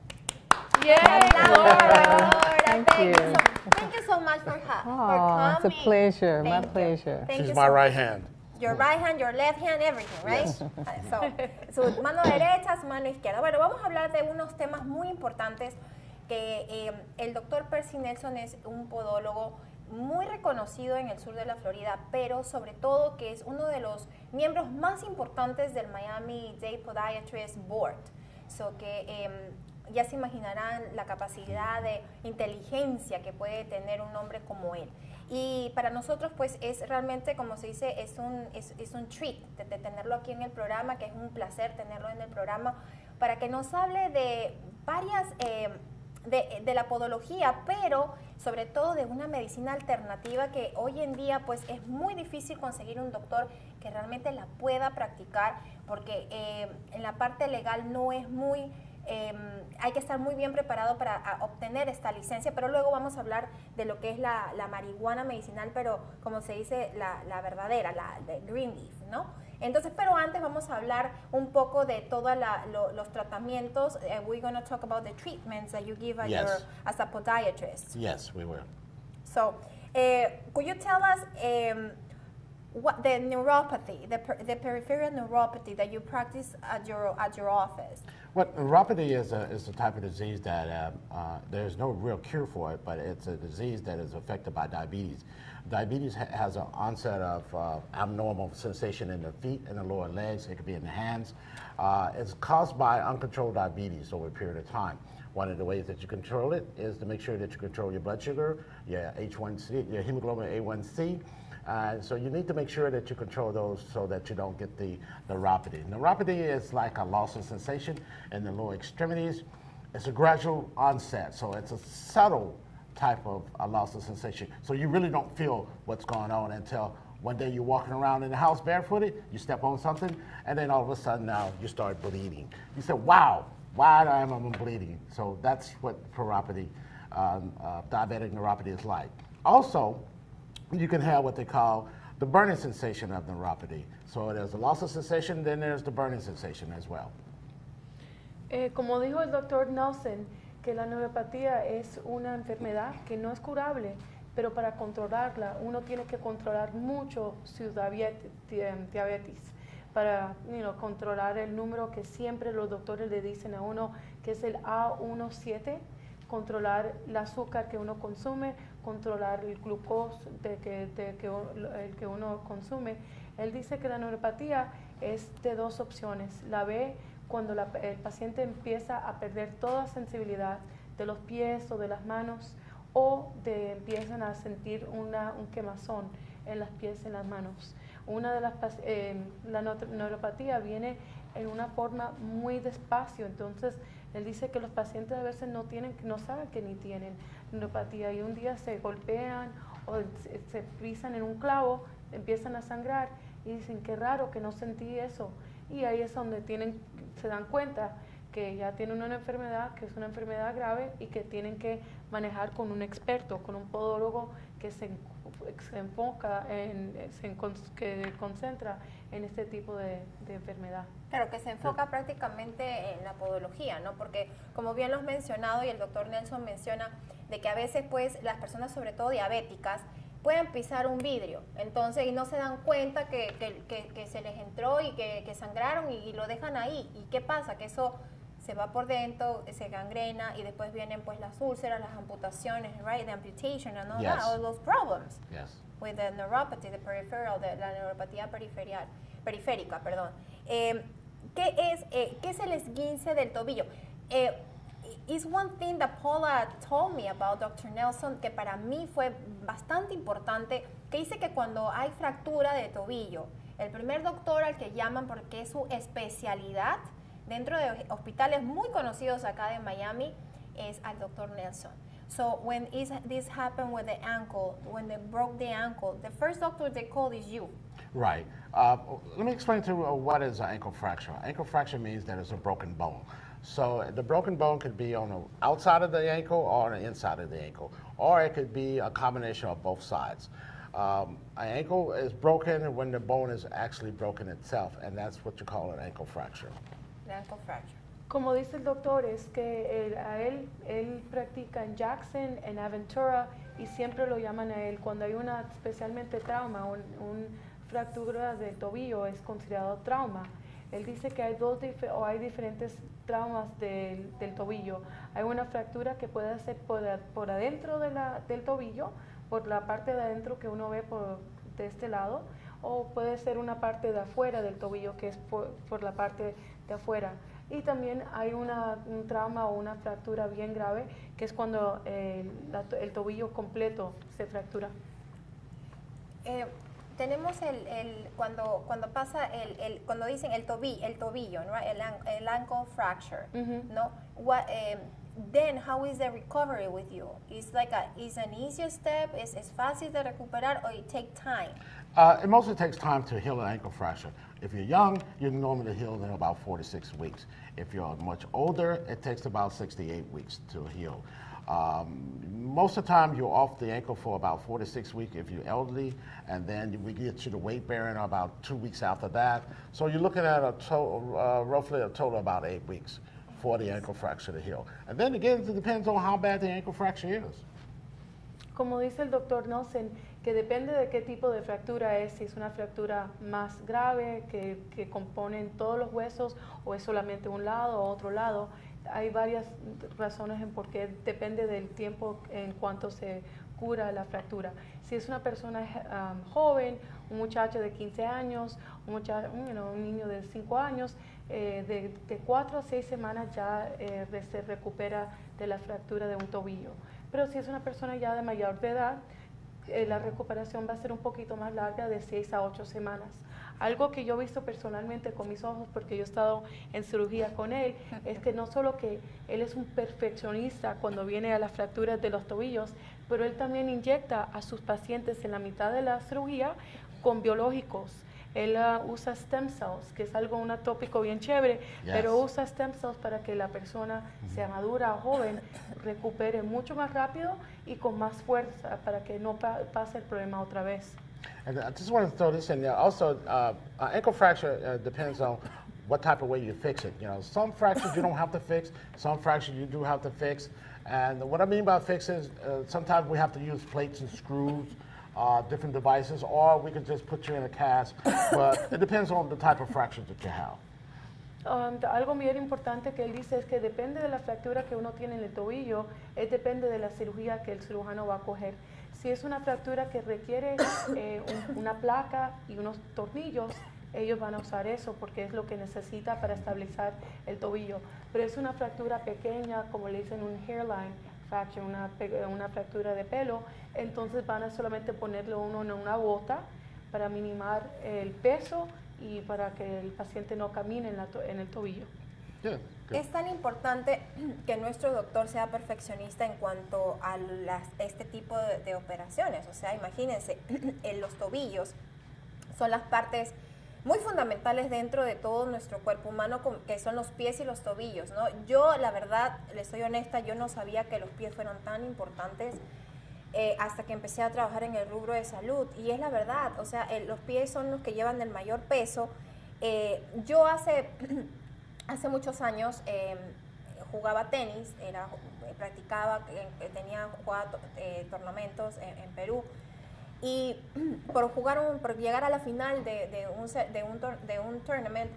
Yay, Clora.
Thank you so much for coming.
It's a pleasure, my pleasure.
She's my right hand.
Your right hand, your left hand, everything, right? Yes. Su mano derecha, su mano izquierda. Bueno, vamos a hablar de unos temas muy importantes que el doctor Percy Nelson es un podólogo muy reconocido en el sur de la Florida, pero sobre todo que es uno de los miembros más importantes del Miami-Dade Podiatrist Board. Ya se imaginarán la capacidad de inteligencia que puede tener un hombre como él. Y para nosotros, pues, es realmente, como se dice, es un treat de tenerlo aquí en el programa, que es un placer tenerlo en el programa, para que nos hable de varias... de la podología, pero sobre todo de una medicina alternativa que hoy en día pues es muy difícil conseguir un doctor que realmente la pueda practicar, porque en la parte legal no es muy... hay que estar muy bien preparado para obtener esta licencia, pero luego vamos a hablar de lo que es la marihuana medicinal, pero como se dice, la verdadera, la de green leaf, ¿no? Entonces, pero antes vamos a hablar un poco de todos los tratamientos. We're going to talk about the treatments that you give as a podiatrist.
Yes, we will.
So, could you tell us what the neuropathy, the peripheral neuropathy that you practice at your office?
Well, neuropathy is a type of disease that there's no real cure for it, but it's a disease that is affected by diabetes. Diabetes has an onset of abnormal sensation in the feet and the lower legs. It could be in the hands. It's caused by uncontrolled diabetes over a period of time. One of the ways that you control it is to make sure that you control your blood sugar, your H1C, your hemoglobin A1C. So you need to make sure that you control those so that you don't get the neuropathy. Neuropathy is like a loss of sensation in the lower extremities. It's a gradual onset, so it's a subtle type of loss of sensation. So you really don't feel what's going on until one day you're walking around in the house barefooted, you step on something, and then all of a sudden now you start bleeding. You say, wow, why am I bleeding? So that's what neuropathy, diabetic neuropathy is like. Also, you can have what they call the burning sensation of neuropathy. So there's a loss of sensation, then there's the burning sensation as well.
Como dijo el doctor Nelson, que la neuropatía es una enfermedad que no es curable, pero para controlarla uno tiene que controlar mucho su diabetes, para controlar el número que siempre los doctores le dicen a uno, que es el A17, controlar el azúcar que uno consume, controlar el glucosa el que uno consume. Él dice que la neuropatía es de dos opciones. La ve cuando el paciente empieza a perder toda sensibilidad de los pies o de las manos, o empiezan a sentir un quemazón en los pies y en las manos. La neuropatía viene en una forma muy despacio, entonces él dice que los pacientes a veces no saben que ni tienen neuropatía y un día se golpean o se pisan en un clavo, empiezan a sangrar y dicen, qué raro que no sentí eso. Y ahí es donde se dan cuenta que ya tienen una enfermedad, que es una enfermedad grave y que tienen que manejar con un experto, con un podólogo que se enfoca, que concentra en este tipo de enfermedad.
Claro, que se enfoca prácticamente en la podología, ¿no? Porque como bien lo has mencionado y el doctor Nelson menciona, de que a veces pues las personas, sobre todo diabéticas, pueden pisar un vidrio, entonces, y no se dan cuenta que se les entró y que sangraron y lo dejan ahí. ¿Y qué pasa? Que eso se va por dentro, se gangrena y después vienen pues las úlceras, las amputaciones, right? The amputation and all that, all those problems with the neuropathy, the peripheral, la neuropatía periférica, perdón. ¿Qué es el esguince del tobillo? Is one thing that Paula told me about Dr. Nelson, que para mí fue bastante importante, que dice que cuando hay fractura de tobillo, el primer doctor al que llaman, porque es su especialidad dentro de hospitales muy conocidos acá de Miami, es al Dr. Nelson. So when this happened with the ankle, when they broke the ankle, the first doctor they called is you.
Right. Let me explain to you what is an ankle fracture. Ankle fracture means that it's a broken bone. So the broken bone could be on the outside of the ankle or on the inside of the ankle, or it could be a combination of both sides. An ankle is broken when the bone is actually broken itself, and that's what you call an ankle fracture.
The ankle fracture.
Como dice el doctor, es que él practica en Jackson, en Aventura, y siempre lo llaman a él. Cuando hay una especialmente trauma, una fractura del tobillo es considerado trauma. Él dice que hay diferentes traumas del tobillo. Hay una fractura que puede ser por adentro del tobillo, por la parte de adentro que uno ve de este lado, o puede ser una parte de afuera del tobillo, que es por la parte de afuera. Y también hay un trauma o una fractura bien grave, que es cuando el tobillo completo se fractura.
Tenemos cuando pasa cuando dicen el tobillo, ¿no? el ankle fracture, ¿no? Then how is the recovery with you? Is an easier step? Es fácil de recuperar, or it take time?
It mostly takes time to heal an ankle fracture. If you're young, you normally heal in about 4 to 6 weeks. If you're much older, it takes about 6 to 8 weeks to heal. Most of the time, you're off the ankle for about 4 to 6 weeks if you're elderly, and then we get you to weight bearing about 2 weeks after that. So you're looking at roughly a total of about 8 weeks for the ankle fracture to heal. And then again, it depends on how bad the ankle fracture is.
Como dice el doctor Nelson, que depende de qué tipo de fractura es, si es una fractura más grave, que componen todos los huesos, o es solamente un lado o otro lado. Hay varias razones en por qué, depende del tiempo en cuanto se cura la fractura. Si es una persona joven, un muchacho de 15 años, un niño de 5 años, de 4 a 6 semanas ya se recupera de la fractura de un tobillo. Pero si es una persona ya de mayor de edad, la recuperación va a ser un poquito más larga, de 6 a 8 semanas. Algo que yo he visto personalmente con mis ojos, porque yo he estado en cirugía con él, es que no solo que él es un perfeccionista cuando viene a las fracturas de los tobillos, pero él también inyecta a sus pacientes en la mitad de la cirugía con biológicos. Él usa stem cells, que es algo, un tópico bien chévere, pero usa stem cells para que la persona, sea madura o joven, recupere mucho más rápido y con más fuerza para que no pase el problema otra vez.
And I just want to throw this in there. Also, ankle fracture depends on what type of way you fix it. You know, some fractures you don't have to fix, some fractures you do have to fix. And what I mean by fix is sometimes we have to use plates and screws, different devices, or we can just put you in a cast. But it depends on the type of fractures that you have.
Algo muy importante que él dice es que depende de la fractura que uno tiene en el tobillo, depende de la cirugía que el cirujano va a coger. Si es una fractura que requiere una placa y unos tornillos, ellos van a usar eso porque es lo que necesita para estabilizar el tobillo. Pero es una fractura pequeña, como le dicen un hairline fracture, una fractura de pelo, entonces van a solamente ponerle uno en una bota para minimar el peso y para que el paciente no camine en el tobillo.
Yeah,
es tan importante que nuestro doctor sea perfeccionista en cuanto a este tipo de operaciones. O sea, imagínense, los tobillos son las partes muy fundamentales dentro de todo nuestro cuerpo humano, que son los pies y los tobillos, ¿no? Yo, la verdad, les soy honesta, yo no sabía que los pies fueran tan importantes hasta que empecé a trabajar en el rubro de salud. Y es la verdad, o sea, los pies son los que llevan el mayor peso. Yo hace muchos años jugaba tenis, practicaba, jugaba torneos en Perú. Y por llegar a la final de un tournament,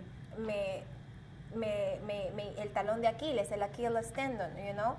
el talón de Aquiles, el Achilles tendon, you know,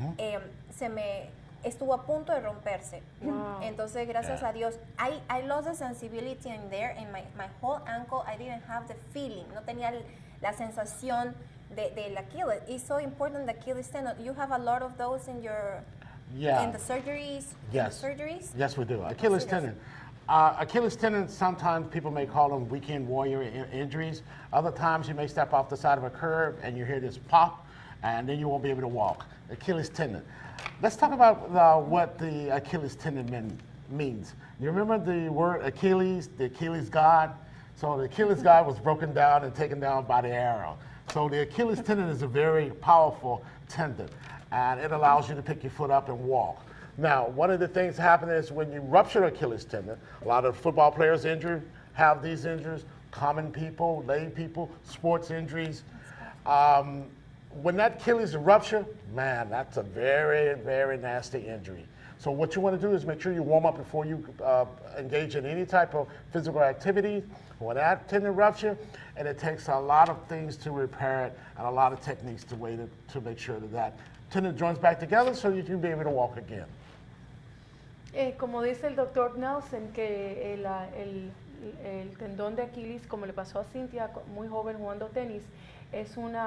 estuvo a punto de romperse.
Wow.
Entonces, gracias a Dios, I lost the sensibility in there, in my whole ankle. I didn't have the feeling, no tenía la sensación del Achilles. It's so important, the Achilles tendon. You have a lot of those in your...
Yeah.
In the surgeries?
Yes.
In the surgeries?
Yes, we do. Achilles tendon. Achilles tendon, sometimes people may call them weekend warrior injuries. Other times you may step off the side of a curb and you hear this pop, and then you won't be able to walk. Achilles tendon. Let's talk about what the Achilles tendon means. You remember the word Achilles, the Achilles god? So the Achilles god was broken down and taken down by the arrow. So the Achilles tendon is a very powerful tendon, and it allows you to pick your foot up and walk. Now, one of the things happening is when you rupture Achilles tendon, a lot of football players injured have these injuries, common people, lay people, sports injuries. When that Achilles rupture, man, that's a very, very nasty injury. So what you want to do is make sure you warm up before you engage in any type of physical activity. When that tendon rupture, and it takes a lot of things to repair it and a lot of techniques to make sure that tendon joins back together so you can be able to walk again.
Como dice el doctor Nelson, que el tendón de Aquiles, como le pasó a Cynthia, muy joven jugando tenis, es un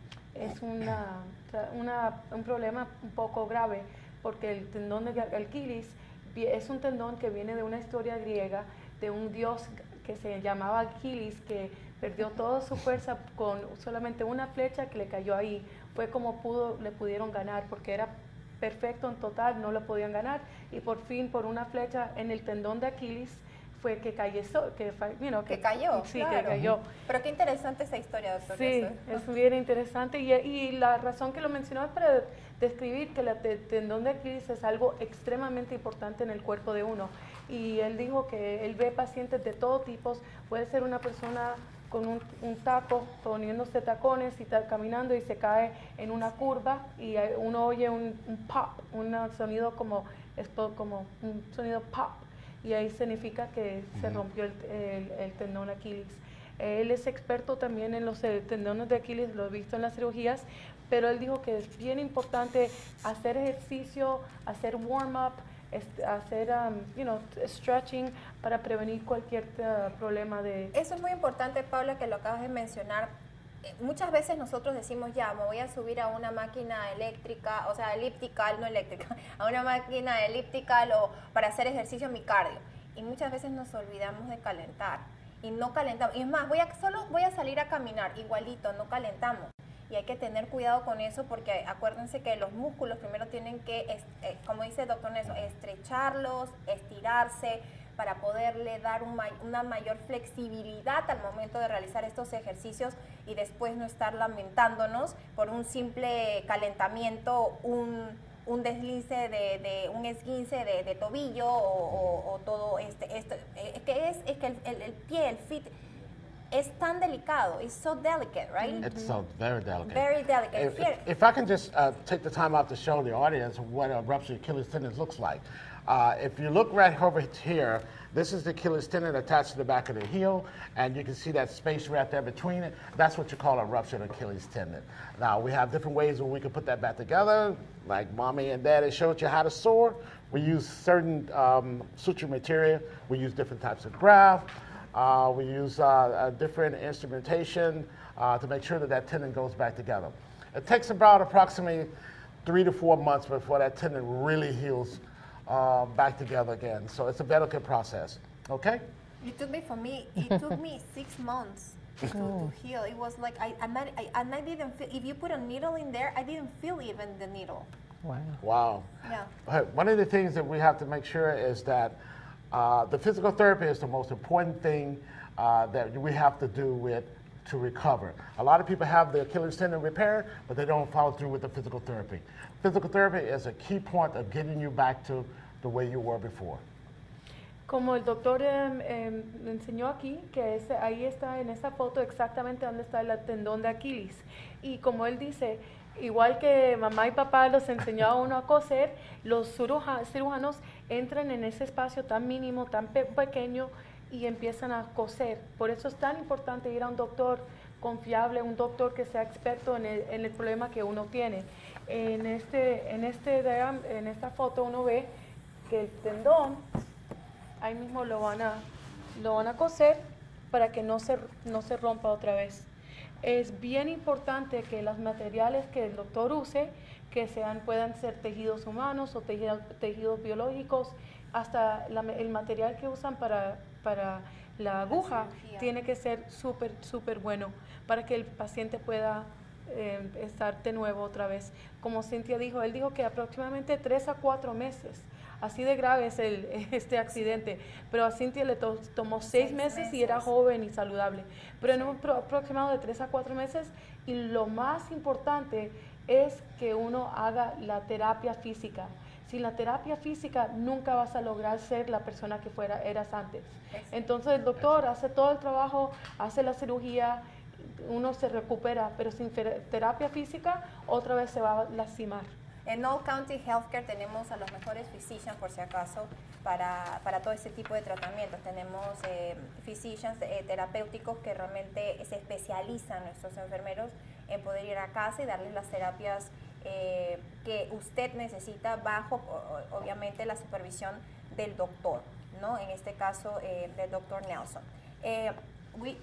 problema un poco grave, porque el tendón de Aquiles es un tendón que viene de una historia griega, de un dios que se llamaba Aquiles, que perdió toda su fuerza con solamente una flecha que le cayó ahí. Fue como le pudieron ganar, porque era perfecto en total, no lo podían ganar, y por fin por una flecha en el tendón de Aquiles fue que cayó,
que cayó,
sí,
claro.
que cayó.
Pero qué interesante esa historia, doctor.
Sí, es bien interesante, y la razón que lo mencionó es para describir que el tendón de Aquiles es algo extremadamente importante en el cuerpo de uno, y él dijo que él ve pacientes de todo tipo. Puede ser una persona con un taco, poniéndose tacones y está caminando y se cae en una curva y uno oye un pop, un sonido como un sonido pop, y ahí significa que se rompió el tendón Aquiles. Él es experto también en los tendones de Aquiles, lo he visto en las cirugías, pero él dijo que es bien importante hacer ejercicio, hacer warm-up, hacer stretching para prevenir cualquier problema de...
Eso es muy importante, Paula, que lo acabas de mencionar. Muchas veces nosotros decimos, ya, me voy a subir a una máquina eléctrica, o sea, elíptica, no eléctrica, a una máquina elíptica para hacer ejercicio, mi cardio. Y muchas veces nos olvidamos de calentar. y no calentamos. Y es más, solo voy a salir a caminar, igualito, no calentamos. Y hay que tener cuidado con eso porque acuérdense que los músculos primero tienen que, como dice el doctor Nelson, estrecharlos, estirarse para poderle dar una mayor flexibilidad al momento de realizar estos ejercicios y después no estar lamentándonos por un simple calentamiento, un deslice un esguince de tobillo o todo es que el pie, el feet, es tan delicado. It's so delicate, right?
It's so very delicate.
Very delicate.
If I can just take the time out to show the audience what a ruptured Achilles tendon looks like. If you look right over here, this is the Achilles tendon attached to the back of the heel, and you can see that space right there between it. That's what you call a ruptured Achilles tendon. Now, we have different ways where we can put that back together, like Mommy and Daddy showed you how to sew. We use certain suture material. We use different types of graft. We use a different instrumentation to make sure that that tendon goes back together. It takes about approximately 3 to 4 months before that tendon really heals back together again. So it's a delicate process, okay?
It took me 6 months to heal. It was like, I didn't feel, if you put a needle in there, I didn't feel even the needle.
Wow.
Wow.
Yeah.
One of the things that we have to make sure is that the physical therapy is the most important thing that we have to do with to recover. A lot of people have the Achilles tendon repaired, but they don't follow through with the physical therapy. Physical therapy is a key point of getting you back to the way you were before.
Como el doctor enseñó aquí, que ahí está en esa foto exactamente donde está el tendón de Aquiles. Y como él dice, igual que mamá y papá los enseñó a uno a coser, los cirujanos entran en ese espacio tan mínimo, tan pequeño y empiezan a coser. Por eso es tan importante ir a un doctor confiable, un doctor que sea experto en el problema que uno tiene. En esta foto uno ve que el tendón, ahí mismo lo van a coser para que no se rompa otra vez. Es bien importante que los materiales que el doctor use, que puedan ser tejidos humanos o tejidos biológicos, hasta el material que usan para la aguja tiene que ser súper bueno para que el paciente pueda estar de nuevo otra vez. Como Cynthia dijo, él dijo que aproximadamente 3 a 4 meses. Así de grave es este accidente, pero a Cynthia le tomó 6 meses y era joven y saludable. Pero en un aproximado de 3 a 4 meses, y lo más importante es que uno haga la terapia física. Sin la terapia física nunca vas a lograr ser la persona que eras antes. Entonces el doctor hace todo el trabajo, hace la cirugía, uno se recupera, pero sin terapia física otra vez se va a lastimar.
En All County Healthcare tenemos a los mejores physicians, por si acaso, para todo ese tipo de tratamientos. Tenemos physicians terapéuticos que realmente se especializan, nuestros enfermeros, en poder ir a casa y darles las terapias que usted necesita bajo, obviamente, la supervisión del doctor, ¿no? En este caso, del doctor Nelson. We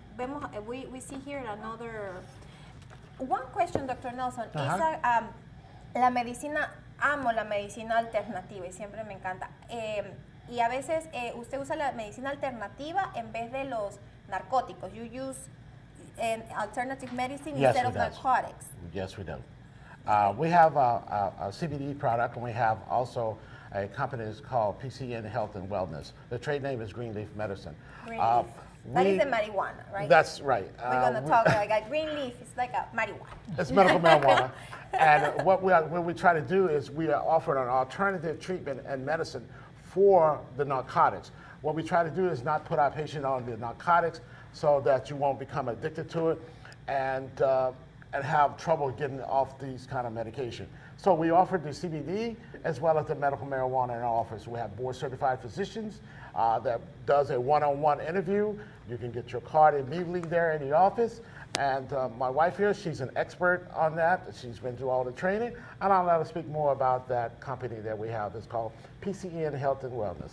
see here another... One question, Dr. Nelson, is la medicina, amo la medicina alternativa y siempre me encanta. Y a veces usted usa la medicina alternativa en vez de los narcóticos. You use alternative medicine instead of narcotics.
Yes, we do. We have a CBD product, and we have also a company that's called PCN Health and Wellness. The trade name is Greenleaf Medicine.
Greenleaf. That is the marijuana, right?
That's right.
We're going to talk like a green leaf. It's like a marijuana.
It's medical marijuana. And what we try to do is we offer an alternative treatment and medicine for the narcotics. What we try to do is not put our patient on the narcotics so that you won't become addicted to it and have trouble getting off these kind of medication. So we offer the CBD as well as the medical marijuana in our office. We have board certified physicians that does a one-on-one interview. You can get your card immediately there in the office. And my wife here, she's an expert on that. She's been through all the training. And I'll let her speak more about that company that we have. It's called PCN Health and Wellness.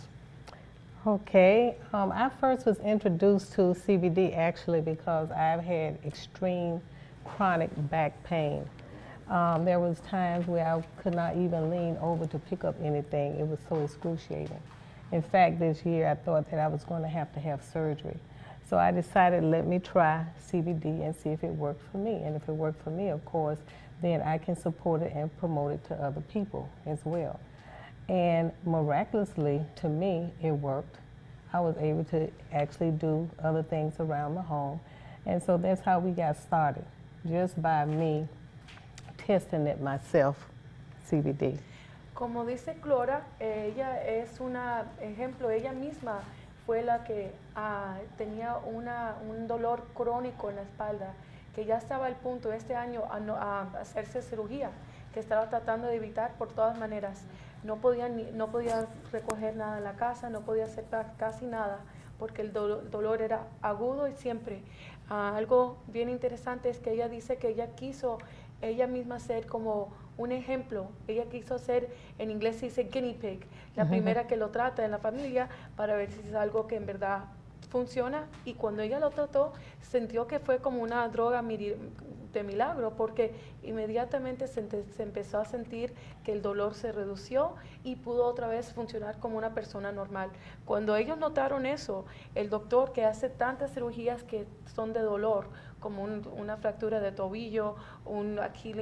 Okay, I first was introduced to CBD actually because I've had extreme chronic back pain. There was times where I could not even lean over to pick up anything. It was so excruciating. In fact, this year I thought that I was going to have surgery. So I decided, let me try CBD and see if it worked for me. And if it worked for me, of course, then I can support it and promote it to other people as well. And miraculously, to me, it worked. I was able to actually do other things around the home. And so that's how we got started, just by me testing it myself, CBD.
Como dice Clora, ella es un ejemplo, ella misma fue la que tenía un dolor crónico en la espalda, que ya estaba al punto este año a hacerse cirugía, que estaba tratando de evitar por todas maneras. No podía recoger nada en la casa, no podía hacer casi nada, porque el dolor era agudo y siempre. Algo bien interesante es que ella dice que ella quiso ella misma ser como un ejemplo. Ella quiso ser, en inglés se dice guinea pig, la primera que lo trata en la familia para ver si es algo que en verdad funciona. Y cuando ella lo trató, sintió que fue como una droga de milagro, porque inmediatamente se empezó a sentir que el dolor se redució y pudo otra vez funcionar como una persona normal. Cuando ellos notaron eso, el doctor que hace tantas cirugías que son de dolor, como una fractura de tobillo, un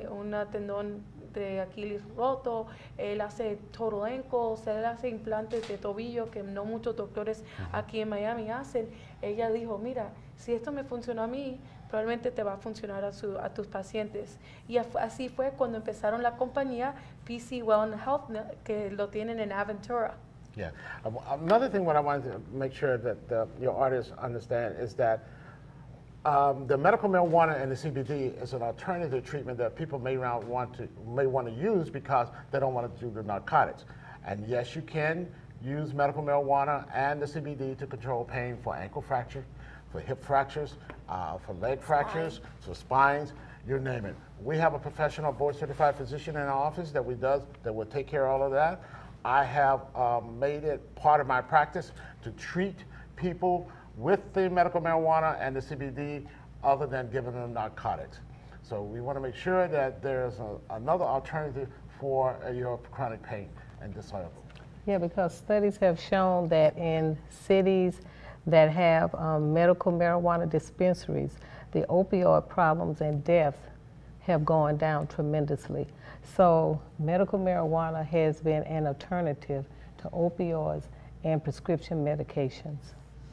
tendón de Aquiles roto, él hace total ankles, él hace implantes de tobillo que no muchos doctores aquí en Miami hacen. Ella dijo, mira, si esto me funcionó a mí, probablemente te va a funcionar a tus pacientes. Y así fue cuando empezaron la compañía PC Well and Health, que lo tienen en Aventura.
Yeah. Another thing what I wanted to make sure that your audience understand is that the medical marijuana and the CBD is an alternative treatment that people may want to use because they don't want to do the narcotics. And yes, you can use medical marijuana and the CBD to control pain for ankle fracture, for hip fractures, for leg fractures, for spines, you name it. We have a professional board-certified physician in our office that will take care of all of that. I have made it part of my practice to treat people with the medical marijuana and the CBD other than giving them narcotics. So we want to make sure that there's another alternative for your chronic pain and disability.
Yeah, because studies have shown that in cities that have medical marijuana dispensaries, the opioid problems and deaths have gone down tremendously. So medical marijuana has been an alternative to opioids and prescription medications.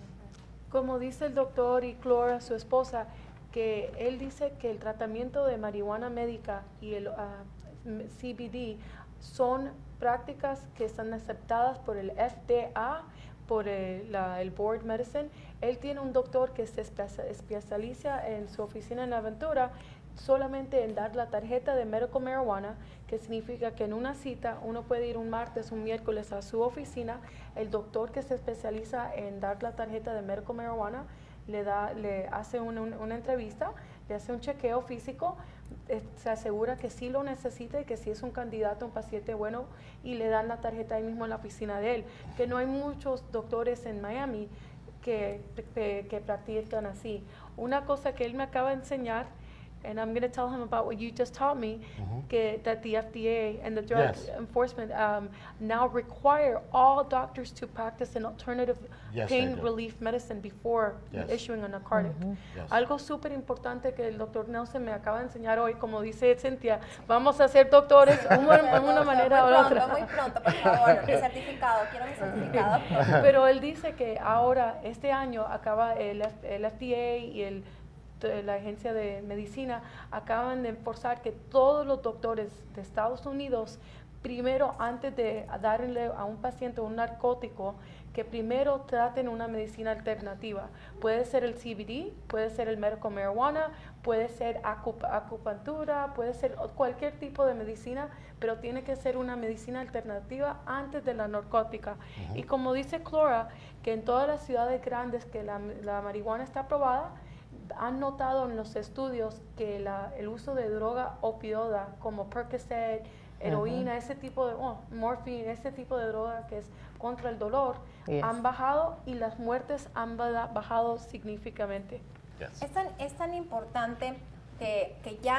Como dice el doctor y Clora, su esposa, que él dice que el tratamiento de marihuana médica y el CBD son prácticas que están aceptadas por el FDA, por el Board Medicine. Él tiene un doctor que se especializa en su oficina en Aventura solamente en dar la tarjeta de medical marijuana, que significa que en una cita uno puede ir un martes, un miércoles a su oficina. El doctor que se especializa en dar la tarjeta de medical marijuana le hace una entrevista, le hace un chequeo físico, se asegura que sí lo necesita y que sí es un candidato, un paciente bueno, y le dan la tarjeta ahí mismo en la oficina de él. Que no hay muchos doctores en Miami que practican así. Una cosa que él me acaba de enseñar, and I'm going to tell him about what you just taught me, that the FDA and the Drug Enforcement now require all doctors to practice an alternative pain relief medicine before issuing a narcotic. Algo súper importante que el doctor Nelson me acaba de enseñar hoy, como dice Cynthia, vamos a ser doctores de una manera u otra.
Muy pronto, por favor, mi certificado, quiero mi certificado.
Pero él dice que ahora, este año, acaba el FDA y la Agencia de Medicina acaban de enforzar que todos los doctores de Estados Unidos, primero, antes de darle a un paciente un narcótico, que primero traten una medicina alternativa. Puede ser el CBD, puede ser el medical marijuana, puede ser acupuntura, puede ser cualquier tipo de medicina, pero tiene que ser una medicina alternativa antes de la narcótica. Y como dice Clora, que en todas las ciudades grandes que la marihuana está aprobada, han notado en los estudios que el uso de droga opioida como Percocet, heroína, ese tipo de morphine, ese tipo de droga que es contra el dolor, han bajado y las muertes han bajado significativamente.
Es tan importante que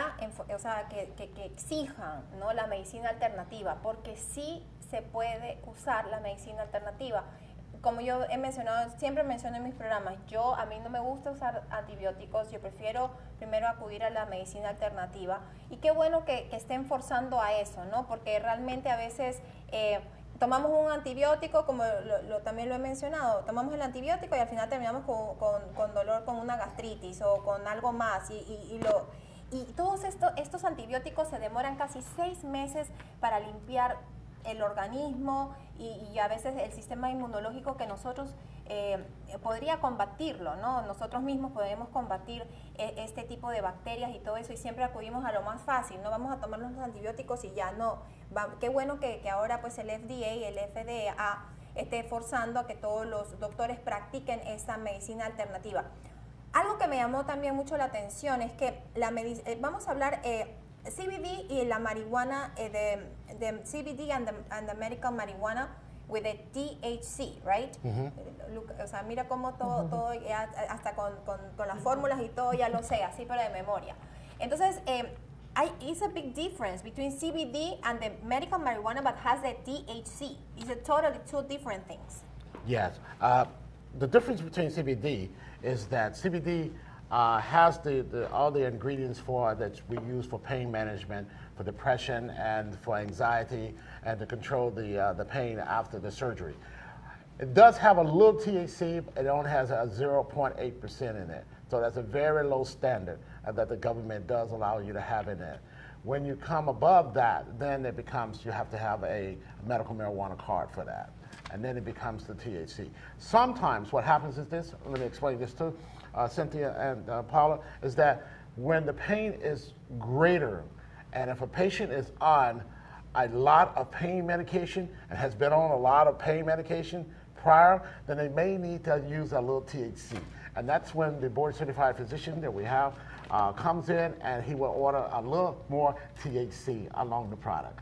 exijan, ¿no?, la medicina alternativa, porque sí se puede usar la medicina alternativa. como yo he mencionado, siempre menciono en mis programas, a mí no me gusta usar antibióticos, yo prefiero primero acudir a la medicina alternativa. Y qué bueno que estén forzando a eso, ¿no? Porque realmente a veces tomamos un antibiótico, como también lo he mencionado, tomamos el antibiótico y al final terminamos con dolor, con una gastritis o con algo más. Y todos estos antibióticos se demoran casi 6 meses para limpiar el organismo y a veces el sistema inmunológico que nosotros podría combatirlo, ¿no? Nosotros mismos podemos combatir este tipo de bacterias y todo eso, y siempre acudimos a lo más fácil, no vamos a tomar los antibióticos y ya no. Qué bueno que ahora pues el FDA y el FDA esté forzando a que todos los doctores practiquen esta medicina alternativa. Algo que me llamó también mucho la atención es que vamos a hablar CBD y la marihuana, the CBD and the medical marijuana with the THC, right? O sea, mira cómo todo ya, hasta con las fórmulas y todo ya lo sé, así pero de memoria. Entonces, it's a big difference between CBD and the medical marijuana but has the THC. It's a totally two different things.
Yes. The difference between CBD is that CBD has all the ingredients that we use for pain management, for depression, and for anxiety, and to control the pain after the surgery. It does have a little THC. It only has a 0.8% in it. So that's a very low standard that the government does allow you to have in it. When you come above that, then it becomes, you have to have a medical marijuana card for that. And then it becomes the THC. Sometimes what happens is this, let me explain this too, Cynthia and Paula, is that when the pain is greater, and if a patient is on a lot of pain medication and has been on a lot of pain medication prior, then they may need to use a little THC. And that's when the board certified physician that we have comes in and he will order a little more THC along the product.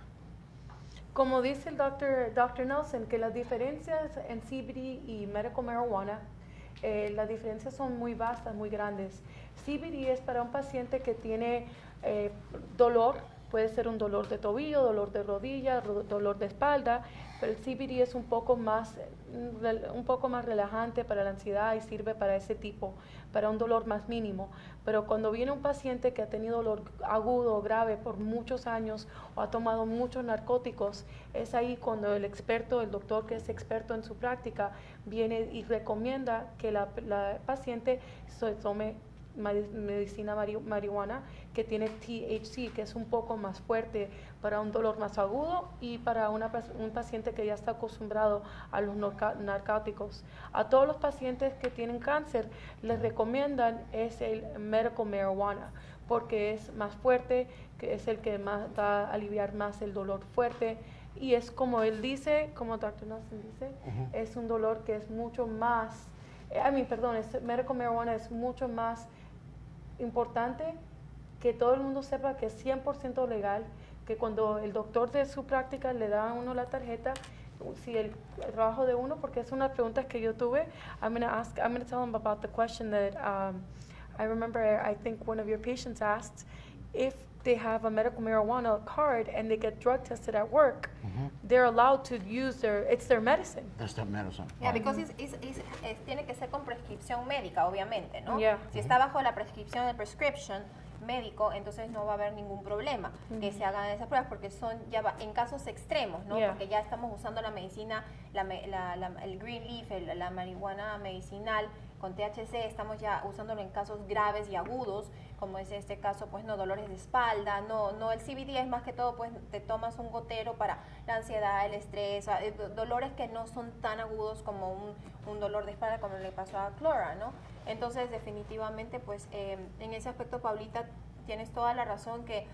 Como dice el Dr. Nelson, que las diferencias en CBD y medical marijuana, las diferencias son muy vastas, muy grandes. CBD es para un paciente que tiene dolor, puede ser un dolor de tobillo, dolor de rodilla, dolor de espalda, pero el CBD es un poco más relajante para la ansiedad y sirve para ese tipo, para un dolor más mínimo. Pero cuando viene un paciente que ha tenido dolor agudo o grave por muchos años o ha tomado muchos narcóticos, es ahí cuando el doctor que es experto en su práctica, viene y recomienda que la paciente se tome medicina marihuana que tiene THC, que es un poco más fuerte para un dolor más agudo y para un paciente que ya está acostumbrado a los narcóticos. A todos los pacientes que tienen cáncer les recomiendan es el medical marijuana porque es más fuerte, que es el que va a aliviar más el dolor fuerte, y es como él dice, como Dr. Nelson dice, es un dolor que es mucho más, medical marijuana es mucho más importante que todo el mundo sepa que es 100% legal, que cuando el doctor de su práctica le da a uno la tarjeta, si el trabajo de uno, porque es una pregunta que yo tuve, I'm going to tell him about the question that I remember, I think one of your patients asked, if they have a medical marijuana card and they get drug tested at work, they're allowed to use it's their medicine.
That's their medicine.
Yeah, because tiene que ser con prescripción médica, obviamente, ¿no?
Yeah.
Si está bajo la prescripción del prescription médico, entonces no va a haber ningún problema que se hagan esas pruebas, porque son en casos extremos, ¿no?
Yeah.
Porque ya estamos usando la medicina, el green leaf, la marihuana medicinal con THC, estamos ya usándolo en casos graves y agudos, como es este caso, pues no, dolores de espalda, no, el CBD es más que todo, pues te tomas un gotero para la ansiedad, el estrés, dolores que no son tan agudos como un dolor de espalda como le pasó a Clara, ¿no? Entonces, definitivamente, pues, en ese aspecto, Paulita, tienes toda la razón que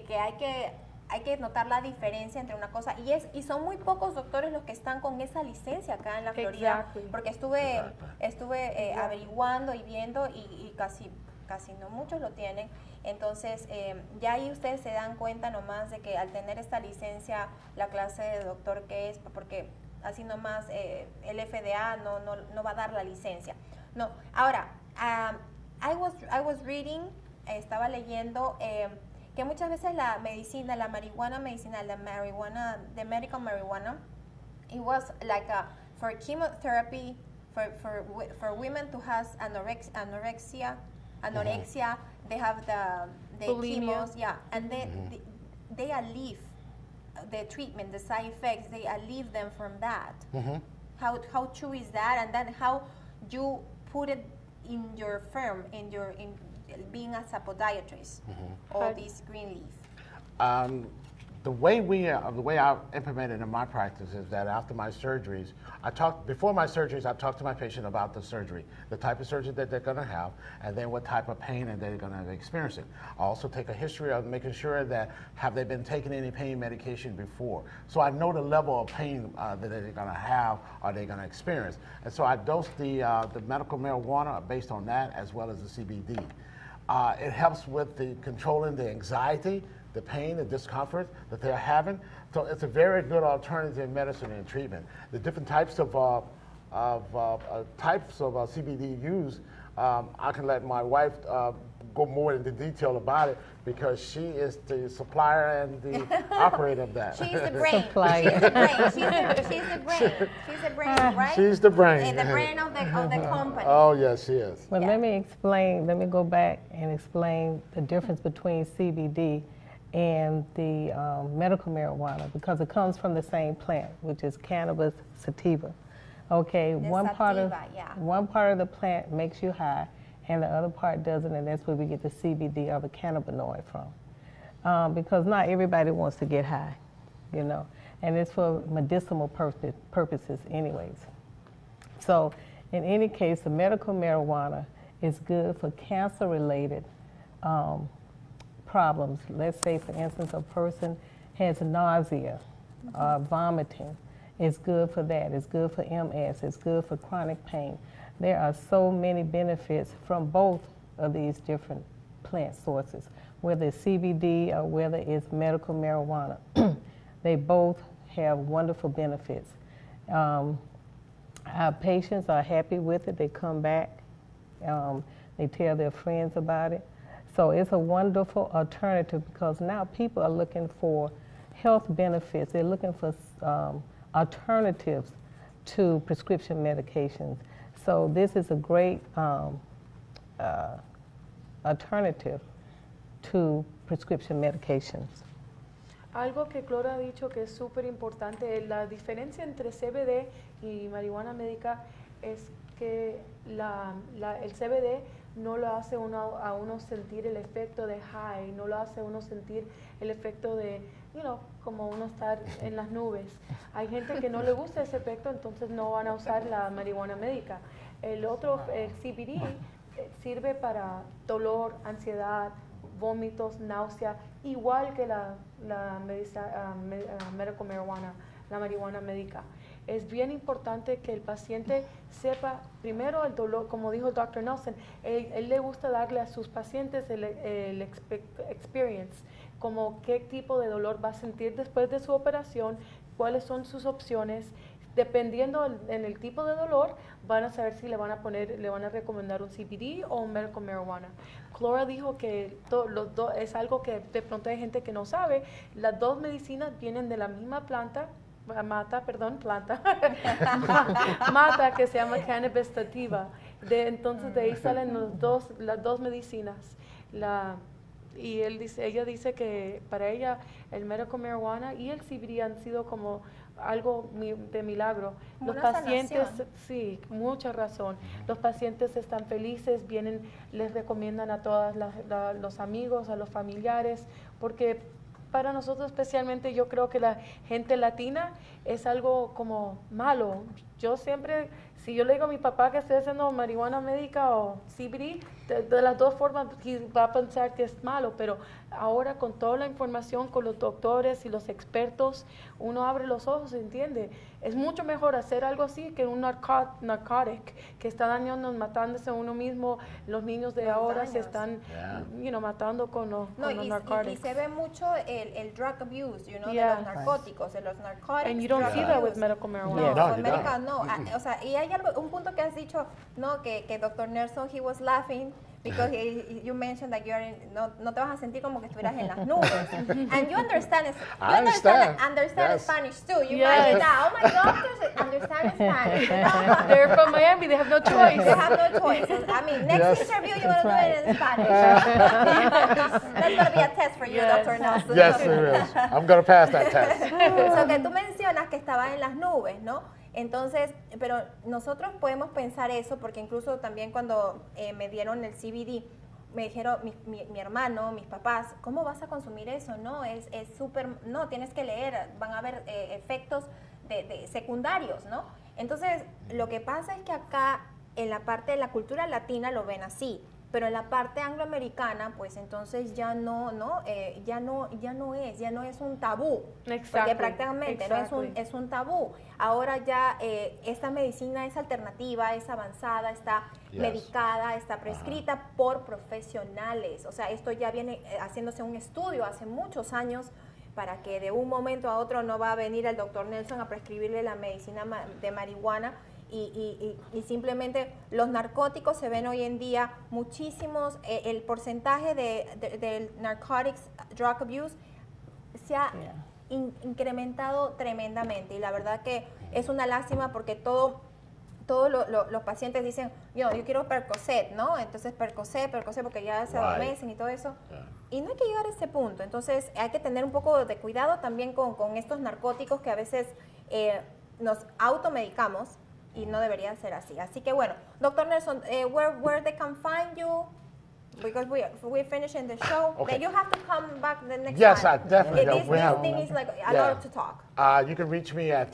hay que notar la diferencia entre una cosa, y son muy pocos doctores los que están con esa licencia acá en la Florida, porque estuve averiguando y viendo y casi no muchos lo tienen. Entonces, ya ahí ustedes se dan cuenta nomás de que al tener esta licencia, la clase de doctor que es, porque así nomás el FDA no va a dar la licencia. No, ahora, I was reading, estaba leyendo que muchas veces la medicina, la marihuana medicinal, the medical marijuana, it was like for chemotherapy, for women who has anorexia, they have the
Bulimia.
chemos, yeah, and they alleviate the treatment, the side effects, they alleviate them from that. How true is that? And then how you put it in your firm, in being as a podiatrist, all these green leaf?
The way I implement it in my practice is that after my surgeries, before my surgeries, I talk to my patient about the surgery, the type of surgery that they're going to have, and then what type of pain that they're going to experience it. I also take a history of making sure that have they been taking any pain medication before, so I know the level of pain that they're going to have or they're going to experience, and so I dose the medical marijuana based on that as well as the CBD. It helps with the controlling the anxiety, the pain, the discomfort that they're having. So it's a very good alternative medicine and treatment. The different types of CBD used, I can let my wife go more into detail about it because she is the supplier and the operator of that.
She's the brain.
Supplier.
She's the brain. She's the brain. She's the brain, right?
She's the brain.
The brain of the company.
Oh, yes, she is.
But
Yeah.
let me go back and explain the difference between CBD and the medical marijuana, because it comes from the same plant, which is cannabis sativa. Okay, one part of the plant makes you high, and the other part doesn't, and that's where we get the CBD or the cannabinoid from. Because not everybody wants to get high, you know, and it's for medicinal purposes anyways. So in any case, the medical marijuana is good for cancer-related problems. Let's say, for instance, a person has nausea, vomiting. It's good for that. It's good for MS. It's good for chronic pain. There are so many benefits from both of these different plant sources, whether it's CBD or whether it's medical marijuana. They both have wonderful benefits. Our patients are happy with it. They come back. They tell their friends about it. So it's a wonderful alternative because now people are looking for health benefits. They're looking for alternatives to prescription medications. So this is a great alternative to prescription medications.
Algo que Clora ha dicho que es súper importante, la diferencia entre CBD y marihuana médica es que el CBD no lo hace a uno sentir el efecto de high, no lo hace a uno sentir el efecto de, como uno estar en las nubes. Hay gente que no le gusta ese efecto, entonces no van a usar la marihuana médica. El otro, el CBD, sirve para dolor, ansiedad, vómitos, náusea, igual que la medical marijuana, la marihuana médica. Es bien importante que el paciente sepa primero el dolor, como dijo el Dr. Nelson, él le gusta darle a sus pacientes el experience, como qué tipo de dolor va a sentir después de su operación, cuáles son sus opciones. Dependiendo en el tipo de dolor, van a saber si le van a recomendar un CBD o un medical marijuana. Clora dijo que es algo que de pronto hay gente que no sabe. Las dos medicinas vienen de la misma mata que se llama cannabis sativa. Entonces de ahí salen las dos medicinas. Ella dice que para ella el medical marijuana y el CBD han sido como algo de milagro. Los pacientes, sí, mucha razón. Los pacientes están felices, les recomiendan a todos los amigos, a los familiares, porque para nosotros especialmente yo creo que la gente latina es algo como malo. Yo siempre, si yo le digo a mi papá que estoy haciendo marihuana médica o CBD, de las dos formas va a pensar que es malo, pero ahora con toda la información, con los doctores y los expertos, uno abre los ojos y entiende. Es mucho mejor hacer algo así que un narcotic que está dañando, matándose a uno mismo. Los niños de ahora se están matando con los narcotics.
Y se ve mucho el drug abuse, de los narcóticos, de los narcotics.
And you don't see that with medical marijuana.
No, o sea, y hay un punto que has dicho, que Dr. Nelson, he was laughing because you mentioned that no te vas a sentir como que estuvieras en las nubes. And you understand
Yes.
Spanish too. You
Yes.
imagine that. Oh, my doctors understand Spanish.
They're from Miami. They have no choice.
They have no choice. I mean, next interview you're going to do it in Spanish. That's going to be a test for you,
Yes.
Dr. Nelson.
Yes, it is. I'm going to pass that test.
So que tú mencionas que estaba en las nubes, ¿no? Entonces, pero nosotros podemos pensar eso porque incluso también cuando me dieron el CBD, me dijeron mi hermano, mis papás, ¿cómo vas a consumir eso? No, es súper, no, tienes que leer, van a haber efectos de secundarios, ¿no? Entonces, lo que pasa es que acá, en la parte de la cultura latina lo ven así, pero en la parte angloamericana, pues entonces ya no es un tabú, porque
Exactly.
prácticamente
Exactly.
no es un tabú. Ahora ya esta medicina es alternativa, es avanzada, está
Yes.
medicada, está prescrita por profesionales. O sea, esto ya viene haciéndose un estudio hace muchos años para que de un momento a otro no va a venir el doctor Nelson a prescribirle la medicina de marihuana y simplemente los narcóticos se ven hoy en día muchísimos, el porcentaje del narcotics drug abuse se ha incrementado tremendamente y la verdad que es una lástima porque todos los pacientes dicen, yo quiero Percocet, ¿no? Entonces Percocet porque ya se adormecen y todo eso.
Yeah.
Y no hay que llegar a ese punto. Entonces hay que tener un poco de cuidado también con estos narcóticos que a veces nos automedicamos y no debería ser así. Así que bueno, Dr. Nelson, where they can find you? Because we're finishing the show.
Okay.
Then you have to come back the next
Yes,
time.
I definitely
This
will.
thing is like a
Yeah.
lot to talk.
You can reach me at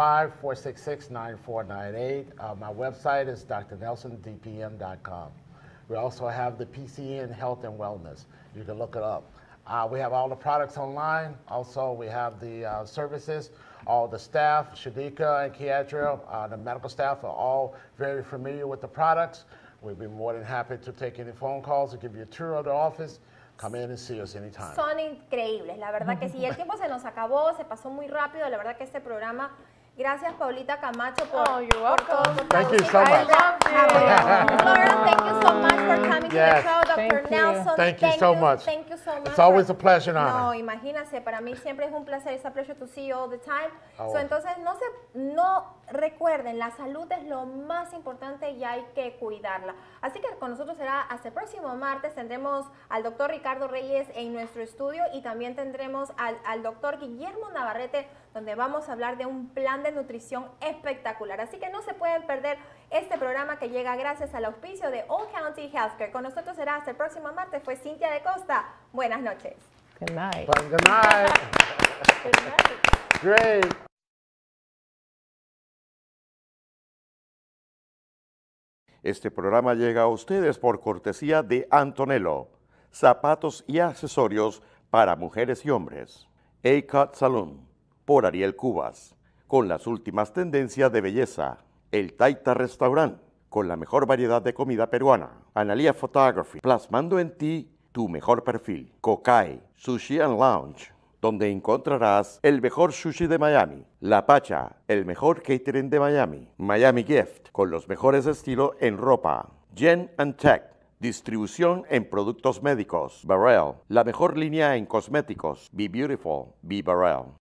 305-466-9498. My website is drnelsondpm.com. We also have the PCN Health and Wellness. You can look it up. We have all the products online. Also, we have the services. All the staff, Shadika and Kiadra, the medical staff are all very familiar with the products. We'd be more than happy to take any phone calls or give you a tour of the office. Come in and see us anytime.
Son increíbles, la verdad que sí. El tiempo se nos acabó, se pasó muy rápido. La verdad que este programa, gracias Paulita Camacho por,
Oh, you're
por
welcome.
todo. Por
Thank you so
Paulita.
much.
Laura, thank you so much for coming to the
Yes.
show. Dr.
Thank you.
Nelson,
Thank you so much.
Thank you so much.
It's always a pleasure and
No,
honor.
imagínate, para mí siempre es un placer. It's a pleasure to see you all the time.
Oh.
So, entonces, no recuerden, la salud es lo más importante y hay que cuidarla. Así que con nosotros será hasta el próximo martes. Tendremos al doctor Ricardo Reyes en nuestro estudio y también tendremos al doctor Guillermo Navarrete, donde vamos a hablar de un plan de nutrición espectacular. Así que no se pueden perder este programa que llega gracias al auspicio de All County Healthcare. Con nosotros será hasta el próximo martes. Fue Cintia de Costa. Buenas noches.
Good night.
But good night.
Good night.
Great.
Este programa llega a ustedes por cortesía de Antonello, zapatos y accesorios para mujeres y hombres. A-Cut Salon, por Ariel Cubas, con las últimas tendencias de belleza. El Taita Restaurant, con la mejor variedad de comida peruana. Analia Photography, plasmando en ti tu mejor perfil. Kokai, Sushi and Lounge, donde encontrarás el mejor sushi de Miami. La Pacha, el mejor catering de Miami. Miami Gift, con los mejores estilos en ropa. Gen and Tech, distribución en productos médicos. Burrell, la mejor línea en cosméticos. Be Beautiful, Be Burrell.